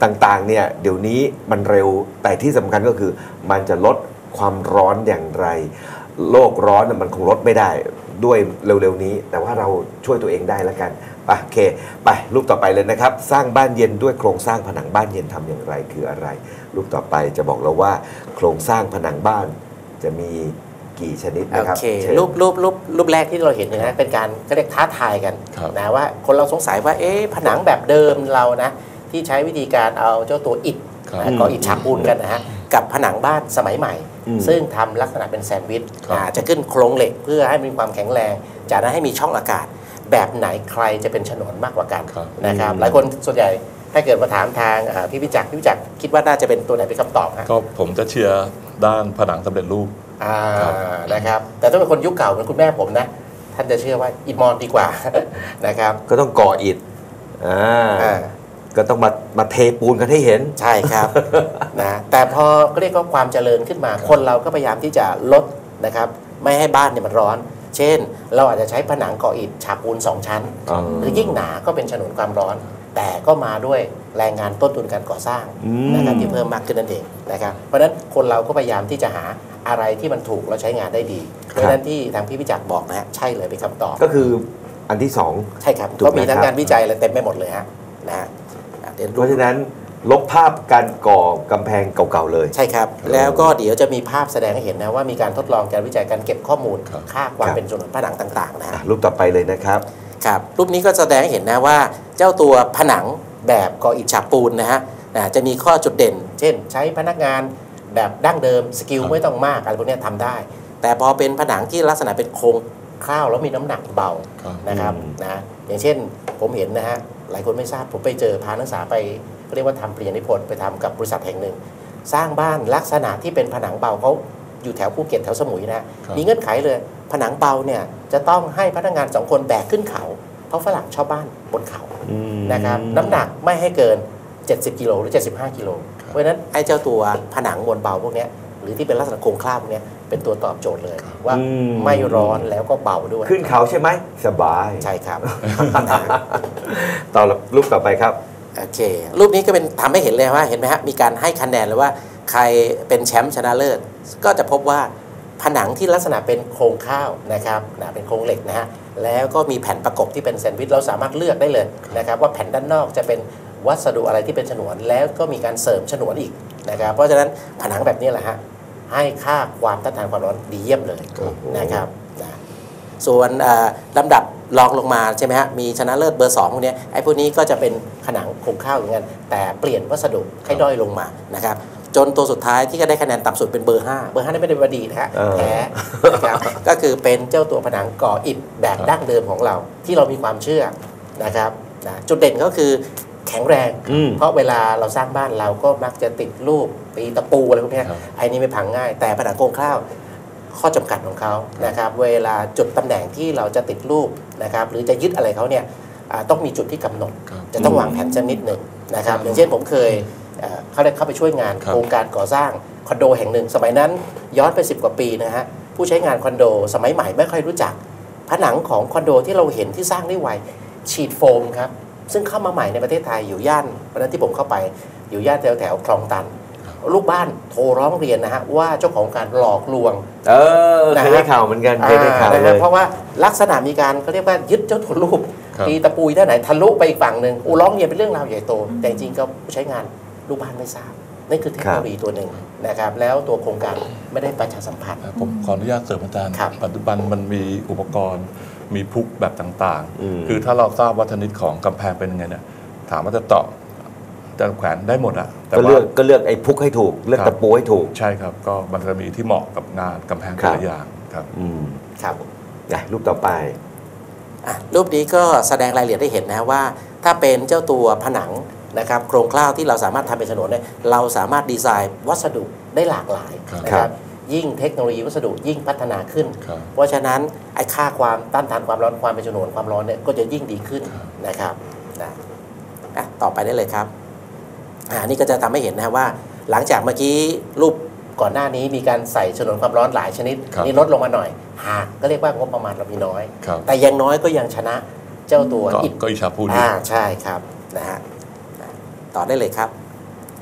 ต่างๆเนี่ยเดี๋ยวนี้มันเร็วแต่ที่สำคัญก็คือมันจะลดความร้อนอย่างไรโลกร้อนมันคงลดไม่ได้ด้วยเร็วๆนี้แต่ว่าเราช่วยตัวเองได้แล้วกันไปโอเคไปรูปต่อไปเลยนะครับสร้างบ้านเย็นด้วยโครงสร้างผนังบ้านเย็นทำอย่างไรคืออะไรรูปต่อไปจะบอกเราว่าโครงสร้างผนังบ้านจะมีกี่ชนิดนะครับโอเครูปรูปรูปรูปแรกที่เราเห็นเนี่ยนะเป็นการก็เรียกท้าทายกันนะว่าคนเราสงสัยว่าเอ๊ะผนังแบบเดิมเรานะที่ใช้วิธีการเอาเจ้าตัวอิฐนะก่ออิฐฉาบปูนกันนะฮะกับผนังบ้านสมัยใหม่ ซึ่งทำลักษณะเป็นแซนด์วิชจะขึ้นโครงเหล็กเพื่อให้มีความแข็งแรงจากนั้นให้มีช่องอากาศแบบไหนใครจะเป็นฉนวนมากกว่ากันนะครับหลายคนส่วนใหญ่ถ้าเกิดมาถามทางพี่วิจักรพี่วิจักรคิดว่าน่าจะเป็นตัวไหนเป็นคำตอบฮะก็ผมจะเชียร์ด้านผนังสำเร็จรูปนะครับแต่ถ้าเป็นคนยุคเก่าเหมือนคุณแม่ผมนะท่านจะเชื่อว่าอิฐมอนดีกว่านะครับก็ต้องก่ออิฐอ่าก็ต้องมามาเทปูนกันให้เห็นใช่ครับนะแต่พอก็เรียกว่าความเจริญขึ้นมาคนเราก็พยายามที่จะลดนะครับไม่ให้บ้านเนี่ยมันร้อนเช่นเราอาจจะใช้ผนังก่ออิฐฉาบปูนสองชั้นหรือยิ่งหนาก็เป็นฉนวนความร้อนแต่ก็มาด้วยแรงงานต้นทุนการก่อสร้างนะครับที่เพิ่มมากขึ้นนั่นเองนะครับเพราะฉะนั้นคนเราก็พยายามที่จะหาอะไรที่มันถูกแล้วใช้งานได้ดีเพราะฉะนั้นที่ทางพี่วิจักรบอกนะฮะใช่เลยเป็นคำตอบก็คืออันที่สองใช่ครับก็มีทั้งงานวิจัยอะไรเต็มไปหมดเลยฮะนะเพราะฉะนั้นลบภาพการก่อกำแพงเก่าๆเลยใช่ครับแล้วก็เดี๋ยวจะมีภาพแสดงให้เห็นนะว่ามีการทดลองการวิจัยการเก็บข้อมูลค่าความเป็นฉนวนผนังต่างๆนะรูปต่อไปเลยนะครับครับรูปนี้ก็แสดงให้เห็นนะว่าเจ้าตัวผนังแบบก่ออิฐฉาบปูนนะฮะจะมีข้อจุดเด่นเช่นใช้พนักงานแบบดั้งเดิมสกิลไม่ต้องมากอะไรพวกนี้ทำได้แต่พอเป็นผนังที่ลักษณะเป็นโครงข้าวแล้วมีน้ำหนักเบานะครับนะอย่างเช่นผมเห็นนะฮะหลายคนไม่ทราบผมไปเจอพานักศึกษาไปเรียกว่าทำปริญญานิพนธ์ไปทำกับบริษัทแห่งหนึ่งสร้างบ้านลักษณะที่เป็นผนังเบาเขาอยู่แถวภูเก็ตแถวสมุยนะมีเงื่อนไขเลยผนังเบาเนี่ยจะต้องให้พนักงานสองคนแบกขึ้นเขาเพราะฝรั่งชอบบ้านบนเขานะครับน้ำหนักไม่ให้เกินเจ็ดสิบกิโลหรือเจ็ดสิบห้ากิโลเพราะฉะนั้นไอ้เจ้าตัวผนังมวลเบาพวกนี้หรือที่เป็นลักษณะโครงคล้าพวกนี้เป็นตัวตอบโจทย์เลยว่าไม่ร้อนแล้วก็เบาด้วยขึ้นเขาใช่ไหมสบายใช่ครับต่อรูปต่อไปครับโอเครูปนี้ก็เป็นทำให้เห็นเลยว่าเห็นไหมฮะมีการให้คะแนนเลยว่าใครเป็นแชมป์ชนะเลิศก็จะพบว่าผนังที่ลักษณะเป็นโครงข้าวนะครับนะเป็นโครงเหล็กนะฮะแล้วก็มีแผ่นประกบที่เป็นแซนด์วิชเราสามารถเลือกได้เลยนะครับว่าแผ่นด้านนอกจะเป็นวัสดุอะไรที่เป็นฉนวนแล้วก็มีการเสริมฉนวนอีกนะครับเพราะฉะนั้นผนังแบบนี้แหละฮะให้ค่าความต้านทานความร้อนดีเยี่ยมเลยนะครับนะส่วนลำดับรองลงมาใช่ไหมฮะมีชนะเลิศเบอร์สองพวกนี้ไอ้พวกนี้ก็จะเป็นผนังโครงข้าวเหมือนกันแต่เปลี่ยนวัสดุให้ด้อยลงมานะครับจนตัวสุดท้ายที่ก็ได้คะแนนต่ำสุดเป็นเบอร์ห้าเบอร์ห้านี่ไม่ได้ว่าดีนะฮะแพ้นะครับก็คือเป็นเจ้าตัวผนังก่ออิฐแบบดั้งเดิมของเราที่เรามีความเชื่อนะครับนะจุดเด่นก็คือแข็งแรงเพราะเวลาเราสร้างบ้านเราก็มักจะติดรูปตีตะปูอะไรพวกนี้ไอ้นี่ไม่พังง่ายแต่ผนังโครงข้าวข้อจำกัดของเขานะครับเวลาจุดตำแหน่งที่เราจะติดรูปนะครับหรือจะยึดอะไรเขาเนี่ยต้องมีจุดที่กำหนดจะต้องวางแผนชนิดหนึ่งนะครับอย่างเช่นผมเคยเขาได้เข้าไปช่วยงานโครงการก่อสร้างคอนโดแห่งหนึ่งสมัยนั้นย้อนไปสิบกว่าปีนะฮะผู้ใช้งานคอนโดสมัยใหม่ไม่ค่อยรู้จักผนังของคอนโดที่เราเห็นที่สร้างได้ไวฉีดโฟมครับซึ่งเข้ามาใหม่ในประเทศไทยอยู่ย่านวันนั้นที่ผมเข้าไปอยู่ย่านแถวแถวคลองตันลูกบ้านโทรร้องเรียนนะฮะว่าเจ้าของการหลอกลวงเออเคยได้ข่าวเหมือนกันเคยได้ข่าวเลยเพราะว่าลักษณะมีการเขาเรียกว่ายึดเจ้าตัวรูปตีตะปูด้านไหนทะลุไปอีกฝั่งหนึ่งอูร้องเรียนเป็นเรื่องราวใหญ่โตแต่จริงๆก็ผู้ใช้งานลูกบ้านไม่ทราบนี่คือเทคโนโลยีตัวหนึ่งนะครับแล้วตัวโครงการไม่ได้ประชาสัมพันธ์ผมขออนุญาตเสริมอาจารย์ปัจจุบันมันมีอุปกรณ์มีพุกแบบต่างๆคือถ้าเราทราบวัฒนิตของกำแพงเป็นยังไงเนี่ยถามว่าจะเจาะจะแขวนได้หมดอะแต่ก็เลือกก็เลือกไอ้พุกให้ถูกเลือกตะปูให้ถูกใช่ครับก็มันจะมีที่เหมาะกับงานกำแพงแต่ละอย่างครับอืมครับรูปต่อไปรูปนี้ก็แสดงรายละเอียดได้เห็นนะว่าถ้าเป็นเจ้าตัวผนังนะครับโครงคล้าวที่เราสามารถทำเป็นฉนวนเนี่ยเราสามารถดีไซน์วัสดุได้หลากหลายนะครับยิ่งเทคโนโลยีวัสดุยิ่งพัฒนาขึ้นเพราะฉะนั้นไอ้ค่าความต้านทานความร้อนความเป็นฉนวนความร้อนเนี่ยก็จะยิ่งดีขึ้นนะครับนะต่อไปได้เลยครับอันนี้ก็จะทำให้เห็นนะว่าหลังจากเมื่อกี้รูปก่อนหน้านี้มีการใส่ฉนวนความร้อนหลายชนิดนี่ลดลงมาหน่อยหากก็เรียกว่างบประมาณเรามีน้อยแต่ยังน้อยก็ยังชนะเจ้าตัวอิฐก็อิฐฉาบปูนอ่าใช่ครับนะฮะต่อได้เลยครับ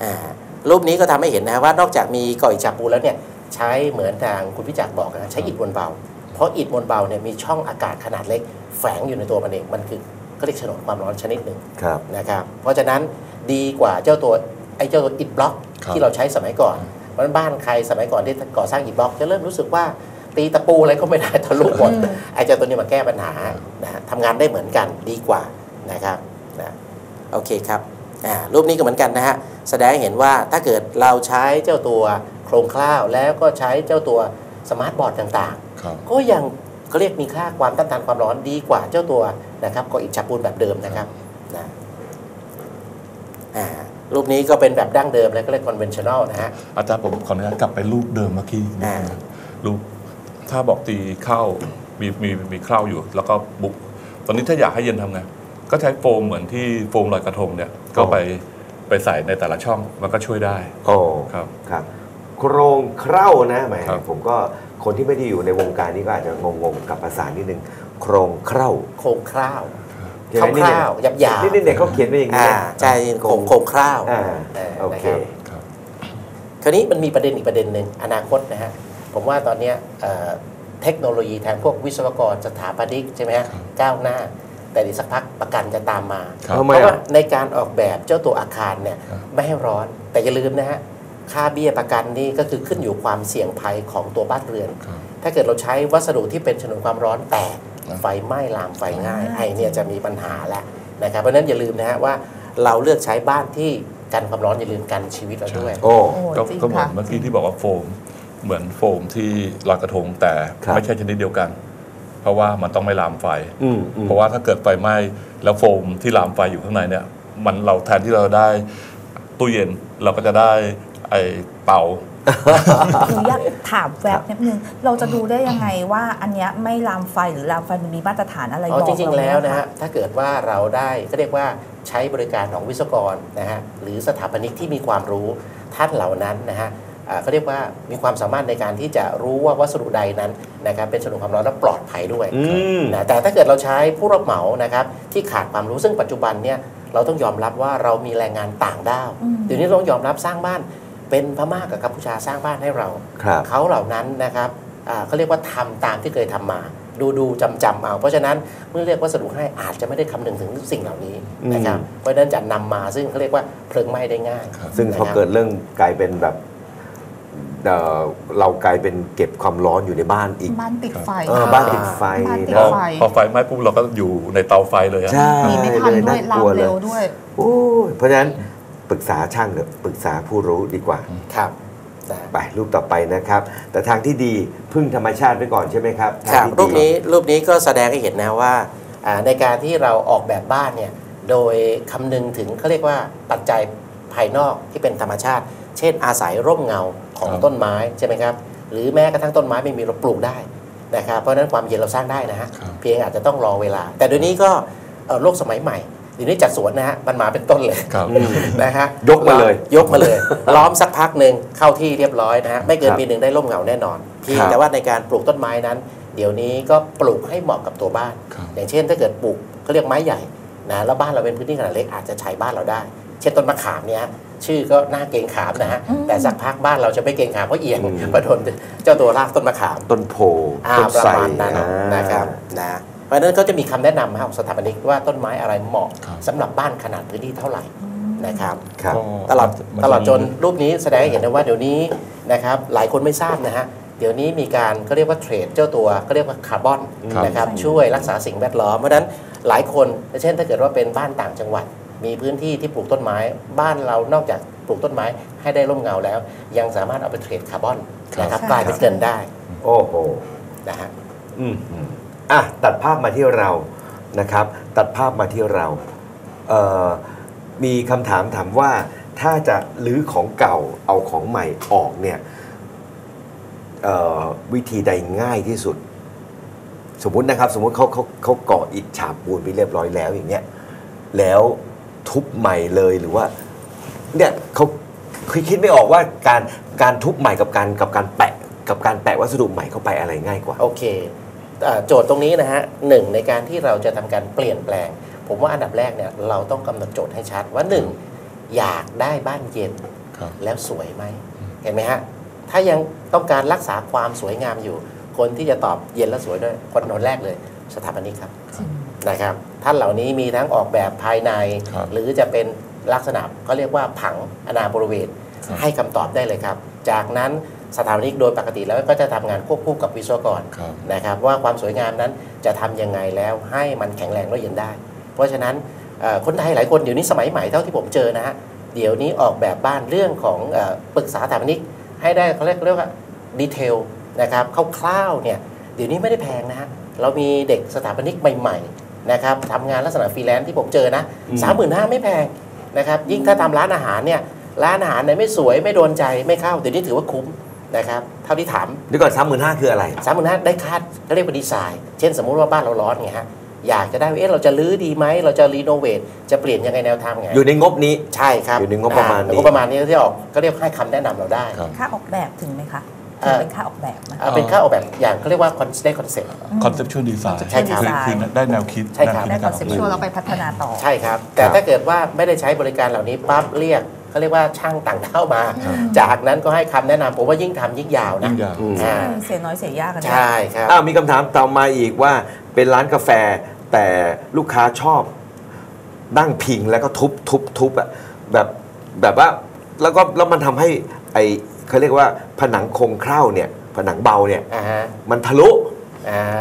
อ่ารูปนี้ก็ทำให้เห็นนะว่านอกจากมีก่ออิฐฉาบปูนแล้วเนี่ยใช้เหมือนทางคุณพิจักรบอกนะใช้อิฐมวลเบาเพราะอิฐมวลเบาเนี่ยมีช่องอากาศขนาดเล็กแฝงอยู่ในตัวมันเองมันคือก็เรียกฉนวนความร้อนชนิดหนึ่งนะครับเพราะฉะนั้นดีกว่าเจ้าตัวไอ้เจ้าตัวอิฐบล็อกที่เราใช้สมัยก่อนเพราะบ้านใครสมัยก่อนที่ก่อสร้างอิฐบล็อกจะเริ่มรู้สึกว่าตีตะปูอะไรก็ไม่ได้ทะลุหมดไอ้เจ้าตัวนี้มาแก้ปัญหานะทำงานได้เหมือนกันดีกว่านะครับนะโอเคครับอ่ารูปนี้ก็เหมือนกันนะฮะแสดงให้เห็นว่าถ้าเกิดเราใช้เจ้าตัวโครงคร่าวแล้วก็ใช้เจ้าตัวสมาร์ทบอร์ดต่างๆก็ยังเขาเรียกมีค่าความต้านทานความร้อนดีกว่าเจ้าตัวนะครับก่ออิฐฉาบปูนแบบเดิมนะครับนะอ่ารูปนี้ก็เป็นแบบดั้งเดิมแล้วก็เรียก conventional นะฮะอาจารย์ผมขออนุญาตกลับไปรูปเดิมเมื่อกี้รูปถ้าบอกตีเข้ามีมีมีเข้าอยู่แล้วก็บุกตอนนี้ถ้าอยากให้เย็นทำไงก็ใช้โฟมเหมือนที่โฟมลอยกระทงเนี่ยก็ไปไปใส่ในแต่ละช่องมันก็ช่วยได้โอ้ครับครับโครงเคร่านะหมายผมก็คนที่ไม่ได้อยู่ในวงการนี้ก็อาจจะงงๆกับภาษานิดนึงโครงเคร่าโครงคร่าวคร่าวๆหยาบๆนี่เด็กเขาเขียนไว้อย่างนี้ใช่โครงโครงคร่าวโอเคคราวนี้มันมีประเด็นอีกประเด็นหนึ่งอนาคตนะฮะผมว่าตอนนี้เทคโนโลยีทางพวกวิศวกรสถาปนิกใช่ไหมฮะก้าวหน้าแต่อีกสักพักประกันจะตามมาเพราะว่าในการออกแบบเจ้าตัวอาคารเนี่ยไม่ให้ร้อนแต่อย่าลืมนะฮะค่าเบี้ยประกันนี่ก็คือขึ้นอยู่ความเสี่ยงภัยของตัวบ้านเรือนถ้าเกิดเราใช้วัสดุที่เป็นฉนวนความร้อนแตกไฟไหม้ลามไฟง่ายไอ้เนี่ยจะมีปัญหาแล้วนะครับเพราะฉะนั้นอย่าลืมนะฮะว่าเราเลือกใช้บ้านที่กันความร้อนอย่าลืมกันชีวิตเราด้วยโอ้ก็เหมือนเมื่อกี้ที่บอกว่าโฟมเหมือนโฟมที่ลอยกระทงแต่ไม่ใช่ชนิดเดียวกันเพราะว่ามันต้องไม่ลามไฟเพราะว่าถ้าเกิดไฟไหม้แล้วโฟมที่ลามไฟอยู่ข้างในเนี่ยมันเราแทนที่เราได้ตู้เย็นเราก็จะได้ไอเป่าหนูอยากถามแวบนิดนึงเราจะดูได้ยังไงว่าอันเนี้ยไม่ลามไฟหรือลามไฟมันมีมาตรฐานอะไรบอกจริงๆแล้วนะฮะถ้าเกิดว่าเราได้ก็เรียกว่าใช้บริการของวิศวกรนะฮะหรือสถาปนิกที่มีความรู้ท่านเหล่านั้นนะฮะเขาเรียกว่ามีความสามารถในการที่จะรู้ว่าวัสดุใดนั้นนะครับเป็นฉนวนความร้อนและปลอดภัยด้วยนะแต่ถ้าเกิดเราใช้ผู้รับเหมานะครับที่ขาดความรู้ซึ่งปัจจุบันเนี่ยเราต้องยอมรับว่าเรามีแรงงานต่างด้าวเดี๋ยวนี้เราต้องยอมรับสร้างบ้านเป็นพม่ากับกัมพูชาสร้างบ้านให้เราเขาเหล่านั้นนะครับเขาเรียกว่าทำตามที่เคยทำมาดูดูจำจำเอาเพราะฉะนั้นเมื่อเรียกวัสดุให้อาจจะไม่ได้คำนึงถึงสิ่งเหล่านี้นะครับเพราะฉะนั้นจะนำมาซึ่งเขาเรียกว่าเพลิงไหม้ได้ง่ายซึ่งพอเกิดเรื่องกลายเป็นแบบเรากลายเป็นเก็บความร้อนอยู่ในบ้านอีกบ้านติดไฟบ้านติดไฟพอไฟไหม้ปุ๊บเราก็อยู่ในเตาไฟเลยใช่มีไม่ทันด้วยลามเร็วด้วยเพราะฉะนั้นปรึกษาช่างหรือปรึกษาผู้รู้ดีกว่าครับไปรูปต่อไปนะครับแต่ทางที่ดีพึ่งธรรมชาติไปก่อนใช่ไหมครับครับรูปนี้รูปนี้ก็แสดงให้เห็นนะว่าในการที่เราออกแบบบ้านเนี่ยโดยคำนึงถึงเขาเรียกว่าปัจจัยภายนอกที่เป็นธรรมชาติเช่นอาศัยร่มเงาของต้นไม้ใช่ไหมครับหรือแม้กระทั่งต้นไม้ไม่มีเราปลูกได้นะครับเพราะฉะนั้นความเย็นเราสร้างได้นะฮะเพียงอาจจะต้องรอเวลาแต่เดี๋ยวนี้ก็โลกสมัยใหม่เดี๋ยวนี้จัดสวนนะฮะมันมาเป็นต้นเลยนะฮะยกมาเลยยกมาเลยล้อมสักพักหนึ่งเข้าที่เรียบร้อยนะฮะไม่เกินปีหนึ่งได้ร่มเงาแน่นอนเพียงแต่ว่าในการปลูกต้นไม้นั้นเดี๋ยวนี้ก็ปลูกให้เหมาะกับตัวบ้านอย่างเช่นถ้าเกิดปลูกเขาเรียกไม้ใหญ่นะแล้วบ้านเราเป็นพื้นที่ขนาดเล็กอาจจะใช้บ้านเราได้เช่นต้นมะขามเนี่ยชื่อก็น่าเกรงขามนะฮะแต่สักพักบ้านเราจะไม่เกรงขามเพราะเอียงประทนเจ้าตัวรากต้นมะขามต้นโพต้นไทรประมาณนั้นนะครับนะเพราะฉะนั้นเขาจะมีคำแนะนำของสถาปนิกว่าต้นไม้อะไรเหมาะสำหรับบ้านขนาดพื้นที่เท่าไหร่นะครับตลอดตลอดจนรูปนี้แสดงให้เห็นนะว่าเดี๋ยวนี้นะครับหลายคนไม่ทราบนะฮะเดี๋ยวนี้มีการก็เรียกว่าเทรดเจ้าตัวก็เรียกว่าคาร์บอนนะครับช่วยรักษาสิ่งแวดล้อมเพราะฉะนั้นหลายคนเช่นถ้าเกิดว่าเป็นบ้านต่างจังหวัดมีพื้นที่ที่ปลูกต้นไม้บ้านเรานอกจากปลูกต้นไม้ให้ได้ร่มเงาแล้วยังสามารถเอาไปเทรดคาร์บอนนะครับกลายเป็นเงินได้โอ้โหนะฮะอืมอ่ะตัดภาพมาที่เรานะครับตัดภาพมาที่เราเอ่อมีคำถามถามว่าถ้าจะรื้อของเก่าเอาของใหม่ออกเนี่ยเอ่อวิธีใดง่ายที่สุดสมมุตินะครับสมมุติเขาเขาเขาก่ออิฐฉาบปูนไปเรียบร้อยแล้วอย่างเงี้ยแล้วทุบใหม่เลยหรือว่าเนี่ยเขาคิดไม่ออกว่าการการทุบใหม่กับการกับการแปะกับการแปะวัสดุใหม่เข้าไปอะไรง่ายกว่าโอเคโจทย์ตรงนี้นะฮะหนึ่งในการที่เราจะทำการเปลี่ยนแปลงผมว่าอันดับแรกเนี่ยเราต้องกำหนดโจทย์ให้ชัดว่าหนึ่งอยากได้บ้านเย็นครับแล้วสวยไหมเห็นไหมฮะถ้ายังต้องการรักษาความสวยงามอยู่ คนที่จะตอบเย็นและสวยด้วยคนคนแรกเลยสถาปนิกครับนะครับท่านเหล่านี้มีทั้งออกแบบภายในครับหรือจะเป็นลักษณะเขาเรียกว่าผังอนาบริเวณครับให้คำตอบได้เลยครับ จากนั้นสถาปนิกโดยปกติแล้วก็จะทำงานควบคู่กับวิศวกรครับนะครับว่าความสวยงามนั้นจะทำยังไงแล้วให้มันแข็งแรงและเย็นได้ เพราะฉะนั้นเอ่อคนไทยหลายคนเดี๋ยวนี้สมัยใหม่เท่าที่ผมเจอนะฮะเดี๋ยวนี้ออกแบบบ้านเรื่องของเอ่อปรึกษาสถาปนิกให้ได้เขาเรียกเรียกว่าดีเทลนะครับคร่าวๆเนี่ยเดี๋ยวนี้ไม่ได้แพงนะฮะเรามีเด็กสถาปนิกใหม่ๆนะครับทำงานลักษณะฟรีแลนซ์ที่ผมเจอนะสามหมื่นห้าไม่แพงนะครับยิ่งถ้าทำร้านอาหารเนี่ยร้านอาหารไหนไม่สวยไม่โดนใจไม่เข้าเดี๋ยวนี้ถือว่าคุ้มนะครับเท่าที่ถามเดี๋ยวก่อนสามหมื่นห้าคืออะไรสามหมื่นห้าได้คาดเขาเรียกว่าดีไซน์ เช่นสมมุติว่าบ้านเราร้อนไงฮะอยากจะได้ว่าเอ๊ะเราจะรื้อดีไหมเราจะรีโนเวทจะเปลี่ยนยังไงแนวทางไงอยู่ในงบนี้ใช่ครับอยู่ในงบประมาณนี้งบประมาณนี้ที่ออกก็เรียกให้คำแนะนำเราได้ครับค่าออกแบบถึงไหมคะเอ่ถืออเป็นค่าออกแบบไหมอ่าเป็นค่าออกแบบอย่างเขาเรียกว่าได้คอนเซ็ปต์ conceptual design ใช่ครับอคือได้แนวคิดใช่ครับแนวได้ดคอนเซ็ปชวลเราไปพัฒนาต่อใช่ครับ แต่ถ้าเกิดว่าไม่ได้ใช้บริการเหล่านี้ปั๊บเรียกเขาเรียกว่าช่างต่างด้าวมา จากนั้นก็ให้คำแนะนำผมว่ายิ่งทำยิ่งยาวนะยิ่งยาวอ่าเสียน้อยเสียยากกันใช่ครับอ้าวมีคำถามต่อมาอีกว่าเป็นร้านกาแฟแต่ลูกค้าชอบนั่งพิงแล้วก็ทุบทุบทุบอะแบบแบบว่าแล้วก็แล้วมันทำให้ไอเขาเรียกว่าผนังโครงเคร่าเนี่ยผนังเบาเนี่ยอ่าฮะมันทะลุอ้าว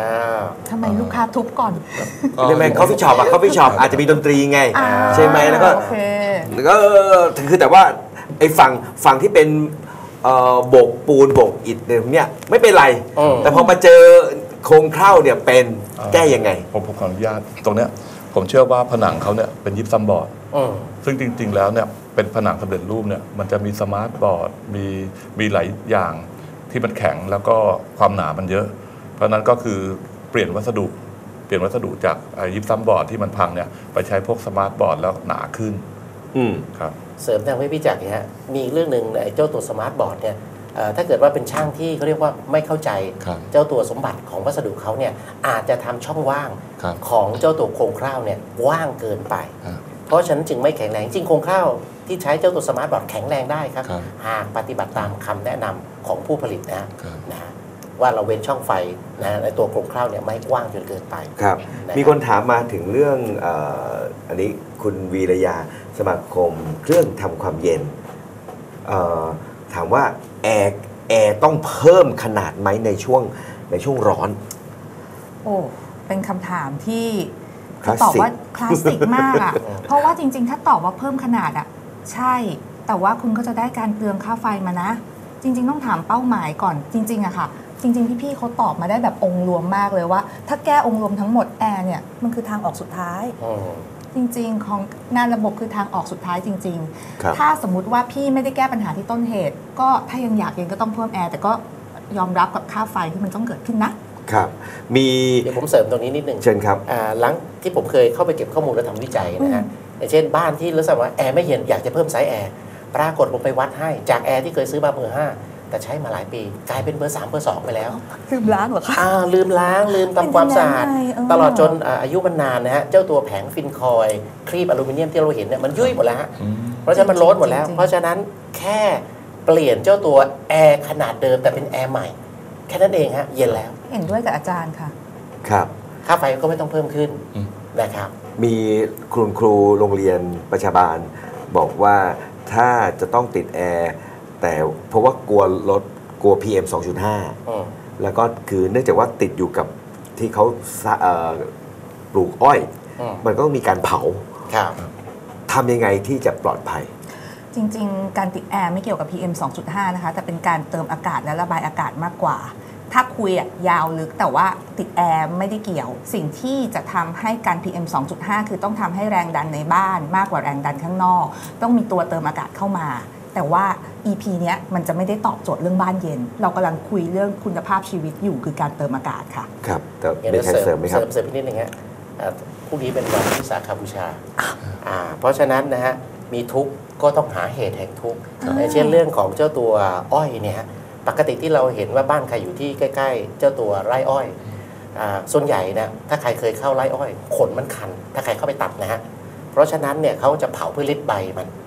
ทำไมลูกค้าทุบก่อนก็ใช่ไหมเขาฟิชช็อปอะเขาฟิชช็อปอาจจะมีดนตรีไงอ่าใช่ไหมแล้วก็โอเคแล้วก็คือแต่ว่าไอ้ฝั่งฝั่งที่เป็นเอ่อโบกปูนโบกอิฐเนี่ยไม่เป็นไรอืมแต่พอมาเจอโครงเคร่าเนี่ยเป็นแก้ยังไงผมผมขออนุญาตตรงเนี้ยผมเชื่อว่าผนังเขาเนี่ยเป็นยิปซัมบอร์ดอืมซึ่งจริง ๆ แล้วเนี่ยเป็นผนังสำเร็จรูปเนี่ยมันจะมีสมาร์ทบอร์ดมีมีหลายอย่างที่มันแข็งแล้วก็ความหนามันเยอะ เพราะฉะนั้นก็คือเปลี่ยนวัสดุเปลี่ยนวัสดุจากไอ้ยิปซัมบอร์ดที่มันพังเนี่ยไปใช้พวกสมาร์ทบอร์ดแล้วหนาขึ้นอืมครับเสริมทางพี่จักรเนี่ยฮะมีอีกเรื่องหนึ่งไอ้เจ้าตัวสมาร์ทบอร์ดเนี่ยเอ่อถ้าเกิดว่าเป็นช่างที่เขาเรียกว่าไม่เข้าใจครับเจ้าตัวสมบัติของวัสดุเขาเนี่ยอาจจะทำช่องว่างครับของเจ้าตัวโครงเคร่าวเนี่ยว่างเกินไปครับเพราะฉะนั้นจึงไม่แข็งแรงจริงโครงเคร่าวที่ใช้เจ้าตัวสมาร์ทบอร์ดแข็งแรงได้ครับครับหากปฏิบัติตามคำแนะนำของผู้ผลิตนะฮะครับนะฮะว่าเราเว้นช่องไฟนะในตัวโครงเคร่าวเนี่ยไม่ให้กว้างจนเกินไปครับนะครับมีคนถามมาถึงเรื่องเอ่ออันนี้คุณวีรยาสมาคมเครื่องทำความเย็นเอ่อถามว่าแอร์แอร์ต้องเพิ่มขนาดไหมในช่วงในช่วงร้อนโอ้ เป็นคำถามที่คลาสสิกตอบว่าคลาสสิกมาก อ่ะ เพราะว่าจริง ๆ ถ้าตอบว่าเพิ่มขนาดอ่ะ ใช่ แต่ว่าคุณก็จะได้การเปลืองค่าไฟมานะ จริง ๆ ต้องถามเป้าหมายก่อน จริง ๆอะค่ะ จริง ๆ พี่ๆเขาตอบมาได้แบบองค์รวมมากเลยว่า ถ้าแก้องค์รวมทั้งหมดแอร์เนี่ย มันคือทางออกสุดท้ายอืมจริง ๆ ของงานระบบคือทางออกสุดท้ายจริงครับๆ ถ้าสมมุติว่าพี่ไม่ได้แก้ปัญหาที่ต้นเหตุ ก็ถ้ายังอยากเย็นก็ต้องเพิ่มแอร์ แต่ก็ยอมรับกับค่าไฟที่มันต้องเกิดขึ้นนะครับ มีเดี๋ยวผมเสริมตรงนี้นิดนึงเชิญครับอ่าหลังที่ผมเคยเข้าไปเก็บข้อมูลและทำวิจัยนะฮะอย่างเช่นบ้านที่รู้สึกว่าแอร์ไม่เย็นอยากจะเพิ่มไซส์แอร์ปรากฏผมไปวัดให้จากแอร์ที่เคยซื้อมาเบอร์ห้าแต่ใช้มาหลายปี กลายเป็นเบอร์สามเบอร์สองไปแล้วลืมล้างเหรอคะอ่าลืมล้างลืมทำความสะอาดเป็นยังไงเออตลอดจนอ่าอายุมันนานนะฮะเจ้าตัวแผงฟินคอยล์ครีบอลูมิเนียมที่เราเห็นเนี่ยมันยุ่ยหมดแล้วฮะอืมเพราะฉะนั้นมันโลดหมดแล้วจริงๆเพราะฉะนั้นแค่เปลี่ยนเจ้าตัวแอร์ขนาดเดิมแต่เป็นแอร์ใหม่ แค่นั้นเองฮะเย็นแล้วเห็นด้วยกับอาจารย์ค่ะครับค่าไฟก็ไม่ต้องเพิ่มขึ้นอืมนะครับมีคุณครูโรงเรียนประชาบาล บอกว่าถ้าจะต้องติดแอร์แต่เพราะว่ากลัวลดกลัว พี เอ็ม สองจุดห้าอืมแล้วก็คือเนื่องจากว่าติดอยู่กับที่เขาสะเอ่อปลูกอ้อยอืมมันก็ต้องมีการเผาครับทำยังไงที่จะปลอดภัยจริง ๆ การติดแอร์ไม่เกี่ยวกับ พี เอ็ม สองจุดห้า นะคะ แต่เป็นการเติมอากาศและระบายอากาศมากกว่า ถ้าคุยอะยาวลึกแต่ว่าติดแอร์ไม่ได้เกี่ยว สิ่งที่จะทำให้การ พี เอ็ม สองจุดห้า คือต้องทำให้แรงดันในบ้านมากกว่าแรงดันข้างนอก ต้องมีตัวเติมอากาศเข้ามา แต่ว่า อี พี เนี้ยมันจะไม่ได้ตอบโจทย์เรื่องบ้านเย็น เรากำลังคุยเรื่องคุณภาพชีวิตอยู่คือการเติมอากาศค่ะครับ แต่อย่างเป็นนี้ใครเสริมไหมครับเสริมเสริมนิดนึงฮะอ่าพรุ่งนี้เป็นวันวิสาขบูชาอ่าเพราะฉะนั้นนะฮะมีทุกข์ก็ต้องหาเหตุแห่งทุกข์ครับอย่างเช่นเรื่องของเจ้าตัวอ้อยเนี่ยฮะปกติที่เราเห็นว่าบ้านใครอยู่ที่ใกล้ ๆ เจ้าตัวไร่อ้อยอ่าส่วนใหญ่นะถ้าใครเคยเข้าไร่อ้อยขนมันคัน ถ้าใครเข้าไปตัดนะฮะเพราะฉะนั้นเนี่ยเขาจะเผาเพื่อลิดใบมัน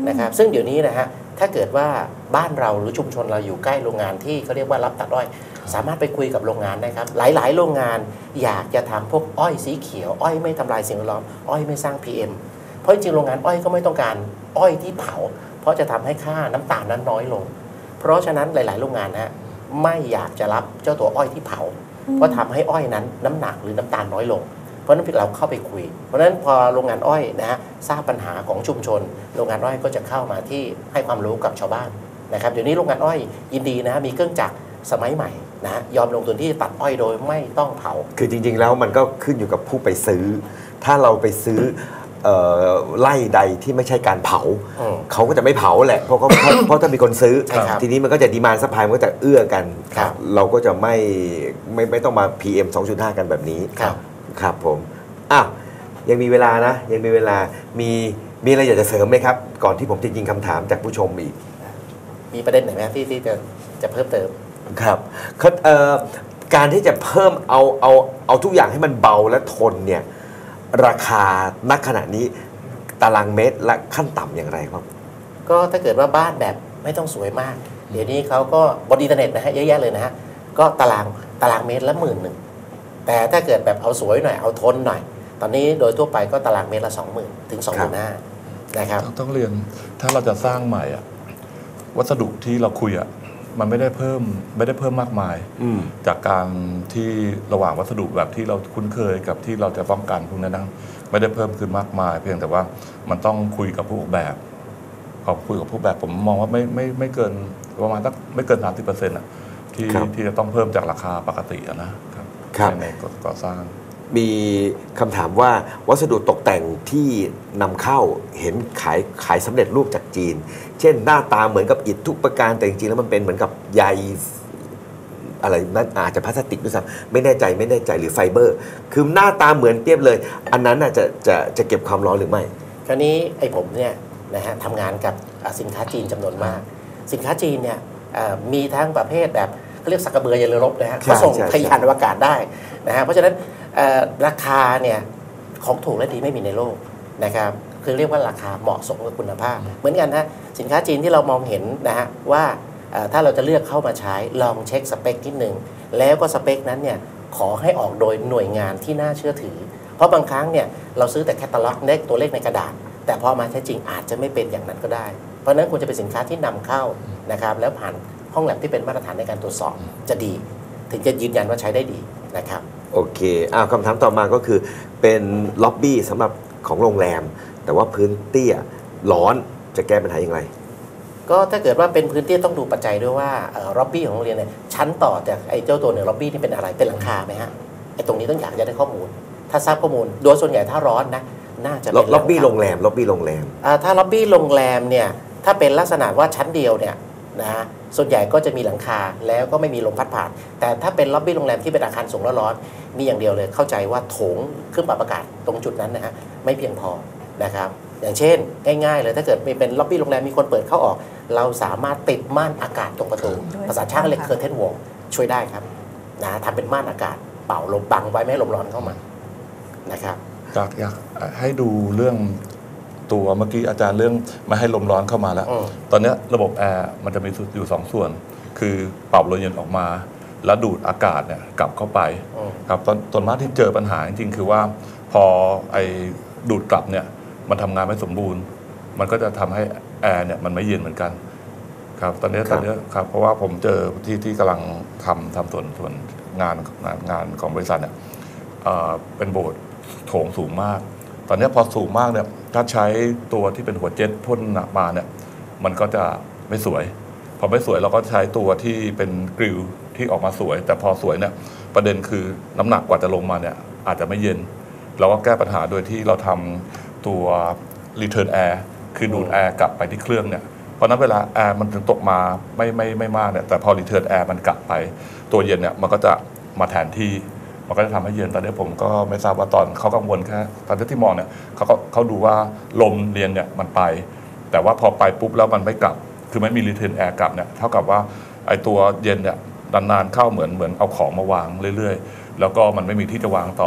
นะครับซึ่งเดี๋ยวนี้นะฮะถ้าเกิดว่าบ้านเราหรือชุมชนเราอยู่ใกล้โรงงานที่เขาเรียกว่ารับตัดอ้อยสามารถไปคุยกับโรงงานได้ครับหลายๆโรงงานอยากจะทำพวกอ้อยสีเขียวอ้อยไม่ทำลายสิ่งแวดล้อมอ้อยไม่สร้าง พี เอ็ม เพราะจริงๆโรงงานอ้อยก็ไม่ต้องการอ้อยที่เผาเพราะจะทำให้ค่าน้ำตาลนั้นน้อยลงเพราะฉะนั้นหลายๆโรงงานนะฮะไม่อยากจะรับเจ้าตัวอ้อยที่เผาเพราะทำให้อ้อยนั้นน้ำหนักหรือน้ำตาลน้อยลงเพราะฉะนั้นเราเข้าไปคุยเพราะฉะนั้นพอโรงงานอ้อยนะฮะทราบปัญหาของชุมชนโรงงานอ้อยก็จะเข้ามาที่ให้ความรู้กับชาวบ้านนะครับเดี๋ยวนี้โรงงานอ้อยยินดีนะฮะมีเครื่องจักรสมัยใหม่นะยอมลงทุนที่ตัดอ้อยโดยไม่ต้องเผาคือจริงๆแล้วมันก็ขึ้นอยู่กับผู้ไปซื้อถ้าเราไปซื้อไล่ใดที่ไม่ใช่การเผาเขาก็จะไม่เผาแหละเพราะเขาเพราะถ้ามีคนซื้อทีนี้มันก็จะดีมานด์ซัพพลายมันก็จะเอื้อกันเราก็จะไม่ไม่ไม่ต้องมา พี เอ็ม สองจุดห้า กันแบบนี้ครับผมอ้าวยังมีเวลานะยังมีเวลามีมีอะไรอยากจะเสริมไหมครับก่อนที่ผมจะยิงคำถามจากผู้ชมอีกมีประเด็นไหนไหมที่ที่จะจะเพิ่มเติมครับการที่จะเพิ่มเอาเอาเอาทุกอย่างให้มันเบาและทนเนี่ยราคาณขณะนี้ตารางเมตรและขั้นต่ำอย่างไรครับก็ถ้าเกิดว่าบ้านแบบไม่ต้องสวยมากเดี๋ยวนี้เขาก็บนอินเทอร์เน็ตนะฮะเยอะแยะเลยนะฮะก็ตารางตารางเมตรละหมื่นหนึ่งแต่ถ้าเกิดแบบเอาสวยหน่อยเอาทนหน่อยตอนนี้โดยทั่วไปก็ตารางเมตรละสองหมื่นถึงสองหมื่นห้านะครับต้องเรียนถ้าเราจะสร้างใหม่อ่ะวัสดุที่เราคุยอ่ะมันไม่ได้เพิ่มไม่ได้เพิ่มมากมายจากการที่ระหว่างวัสดุแบบที่เราคุ้นเคยกับที่เราจะป้องกันพวกนั้นนะไม่ได้เพิ่มขึ้นมากมายเพียงแต่ว่ามันต้องคุยกับผู้ออกแบบพอคุยกับผู้แบบผมมองว่าไม่ไม่ไม่เกินประมาณสักไม่เกินสามสิบเปอร์เซ็นต์อ่ะที่ที่จะต้องเพิ่มจากราคาปกตินะครับในก่อสร้างมีคำถามว่าวัสดุตกแต่งที่นำเข้าเห็นขายขายสำเร็จรูปจากจีนเช่นหน้าตาเหมือนกับอิฐทุกประการแต่จริงๆแล้วมันเป็นเหมือนกับใยอะไรนั่นอาจจะพลาสติกด้วยซ้ำไม่แน่ใจไม่แน่ใจหรือไฟเบอร์คือหน้าตาเหมือนเปรียบเลยอันนั้นจะจะจะเก็บความร้อนหรือไม่คราวนี้ไอ้ผมเนี่ยนะฮะทำงานกับสินค้าจีนจำนวนมากสินค้าจีนเนี่ยมีทั้งประเภทแบบเขาเรียกสักกระเบือยันเรือรบนะฮะเขาส่งทะยานอวกาศได้นะฮะเพราะฉะนั้นราคาเนี่ยของถูกและดีไม่มีในโลกนะครับคือเรียกว่าราคาเหมาะสมกับคุณภาพเหมือนกันนะสินค้าจีนที่เรามองเห็นนะฮะว่าถ้าเราจะเลือกเข้ามาใช้ลองเช็คสเปคนิดหนึ่งแล้วก็สเปคนั้นเนี่ยขอให้ออกโดยหน่วยงานที่น่าเชื่อถือเพราะบางครั้งเนี่ยเราซื้อแต่แคตตาล็อกเลขตัวเลขในกระดาษแต่พอมาใช้จริงอาจจะไม่เป็นอย่างนั้นก็ได้เพราะฉะนั้นควรจะเป็นสินค้าที่นำเข้านะครับแล้วผ่านห้องแลบที่เป็นมาตรฐานในการตรวจสอบจะดีถึงจะยืนยันว่าใช้ได้ดีนะครับโอเคอ้าวคำถามต่อมาก็คือเป็นล็อบบี้สำหรับของโรงแรมแต่ว่าพื้นเตี้ยร้อนจะแก้ปัญหาอย่างไรก็ถ้าเกิดว่าเป็นพื้นที่ต้องดูปัจจัยด้วยว่าล็อบบี้ของโรงเรียนเนี่ยชั้นต่อจากไอ้เจ้าตัวเนี่ยล็อบบี้นี่เป็นอะไรเป็นหลังคาไหมฮะไอ้ตรงนี้ต้องอยากจะได้ข้อมูลถ้าทราบข้อมูลโดยส่วนใหญ่ถ้าร้อนนะน่าจะเป็นล็อบบี้โรงแรมล็อบบี้โรงแรมถ้าล็อบบี้โรงแรมเนี่ยถ้าเป็นลักษณะว่าชั้นเดียวเนี่ยนะส่วนใหญ่ก็จะมีหลังคาแล้วก็ไม่มีลมพัดผ่านแต่ถ้าเป็นล็อบบี้โรงแรมที่เป็นอาคารสูงและร้อนมีอย่างเดียวเลยเข้าใจว่าโถงเครื่องปรับอากาศตรงจุดนั้นนะฮะไม่เพียงพอนะครับอย่างเช่นง่ายๆเลยถ้าเกิดเป็นล็อบบี้โรงแรมมีคนเปิดเข้าออกเราสามารถติดม่านอากาศตรงประตูภาษาช่างเรียกเคอร์เทนวอลช่วยได้ครับนะทำเป็นม่านอากาศเป่าลมบังไว้ไม่ให้ลมร้อนเข้ามานะครับอยากอยากให้ดูเรื่องตัวเมื่อกี้อาจารย์เรื่องไม่ให้ลมร้อนเข้ามาแล้วตอนนี้ระบบแอร์มันจะมีอยู่สองส่วนคือเป่าลมเย็นออกมาแล้วดูดอากาศเนี่ยกลับเข้าไปครับตอนตอนมากที่เจอปัญหาจริงๆคือว่าพอไอ้ดูดกลับเนี่ยมันทำงานไม่สมบูรณ์มันก็จะทำให้แอร์เนี่ยมันไม่เย็นเหมือนกันครับตอนนี้ตอนนี้ครับเพราะว่าผมเจอที่ที่กำลังทำทำส่วนส่วนงานงานงานของบริษัทเนี่ยเป็นโบสถ์โถงสูงมากตอนนี้พอสูงมากเนี่ยถ้าใช้ตัวที่เป็นหัวเจ็ตพ่นมาเนี่ยมันก็จะไม่สวยพอไม่สวยเราก็ใช้ตัวที่เป็นกริลที่ออกมาสวยแต่พอสวยเนี่ยประเด็นคือน้ำหนักกว่าจะลงมาเนี่ยอาจจะไม่เย็นเราก็แก้ปัญหาโดยที่เราทำตัว return air คือดูดแอร์กลับไปที่เครื่องเนี่ยเพราะนั้นเวลาแอร์มันถึงตกมาไม่ไม่ไม่มากเนี่ยแต่พอ return air มันกลับไปตัวเย็นเนี่ยมันก็จะมาแทนที่มันก็จะทำให้เย็นตอนนี้ผมก็ไม่ทราบว่าตอนเขากังวลแค่ตอนที่มองเนี่ยเขาก็เขาดูว่าลมเรียนเนี่ยมันไปแต่ว่าพอไปปุ๊บแล้วมันไม่กลับคือไม่มี return air กลับเนี่ยเท่ากับว่าไอ้ตัวเย็นเนี่ยนานๆเข้าเหมือนเหมือนเอาของมาวางเรื่อยๆแล้วก็มันไม่มีที่จะวางต่อ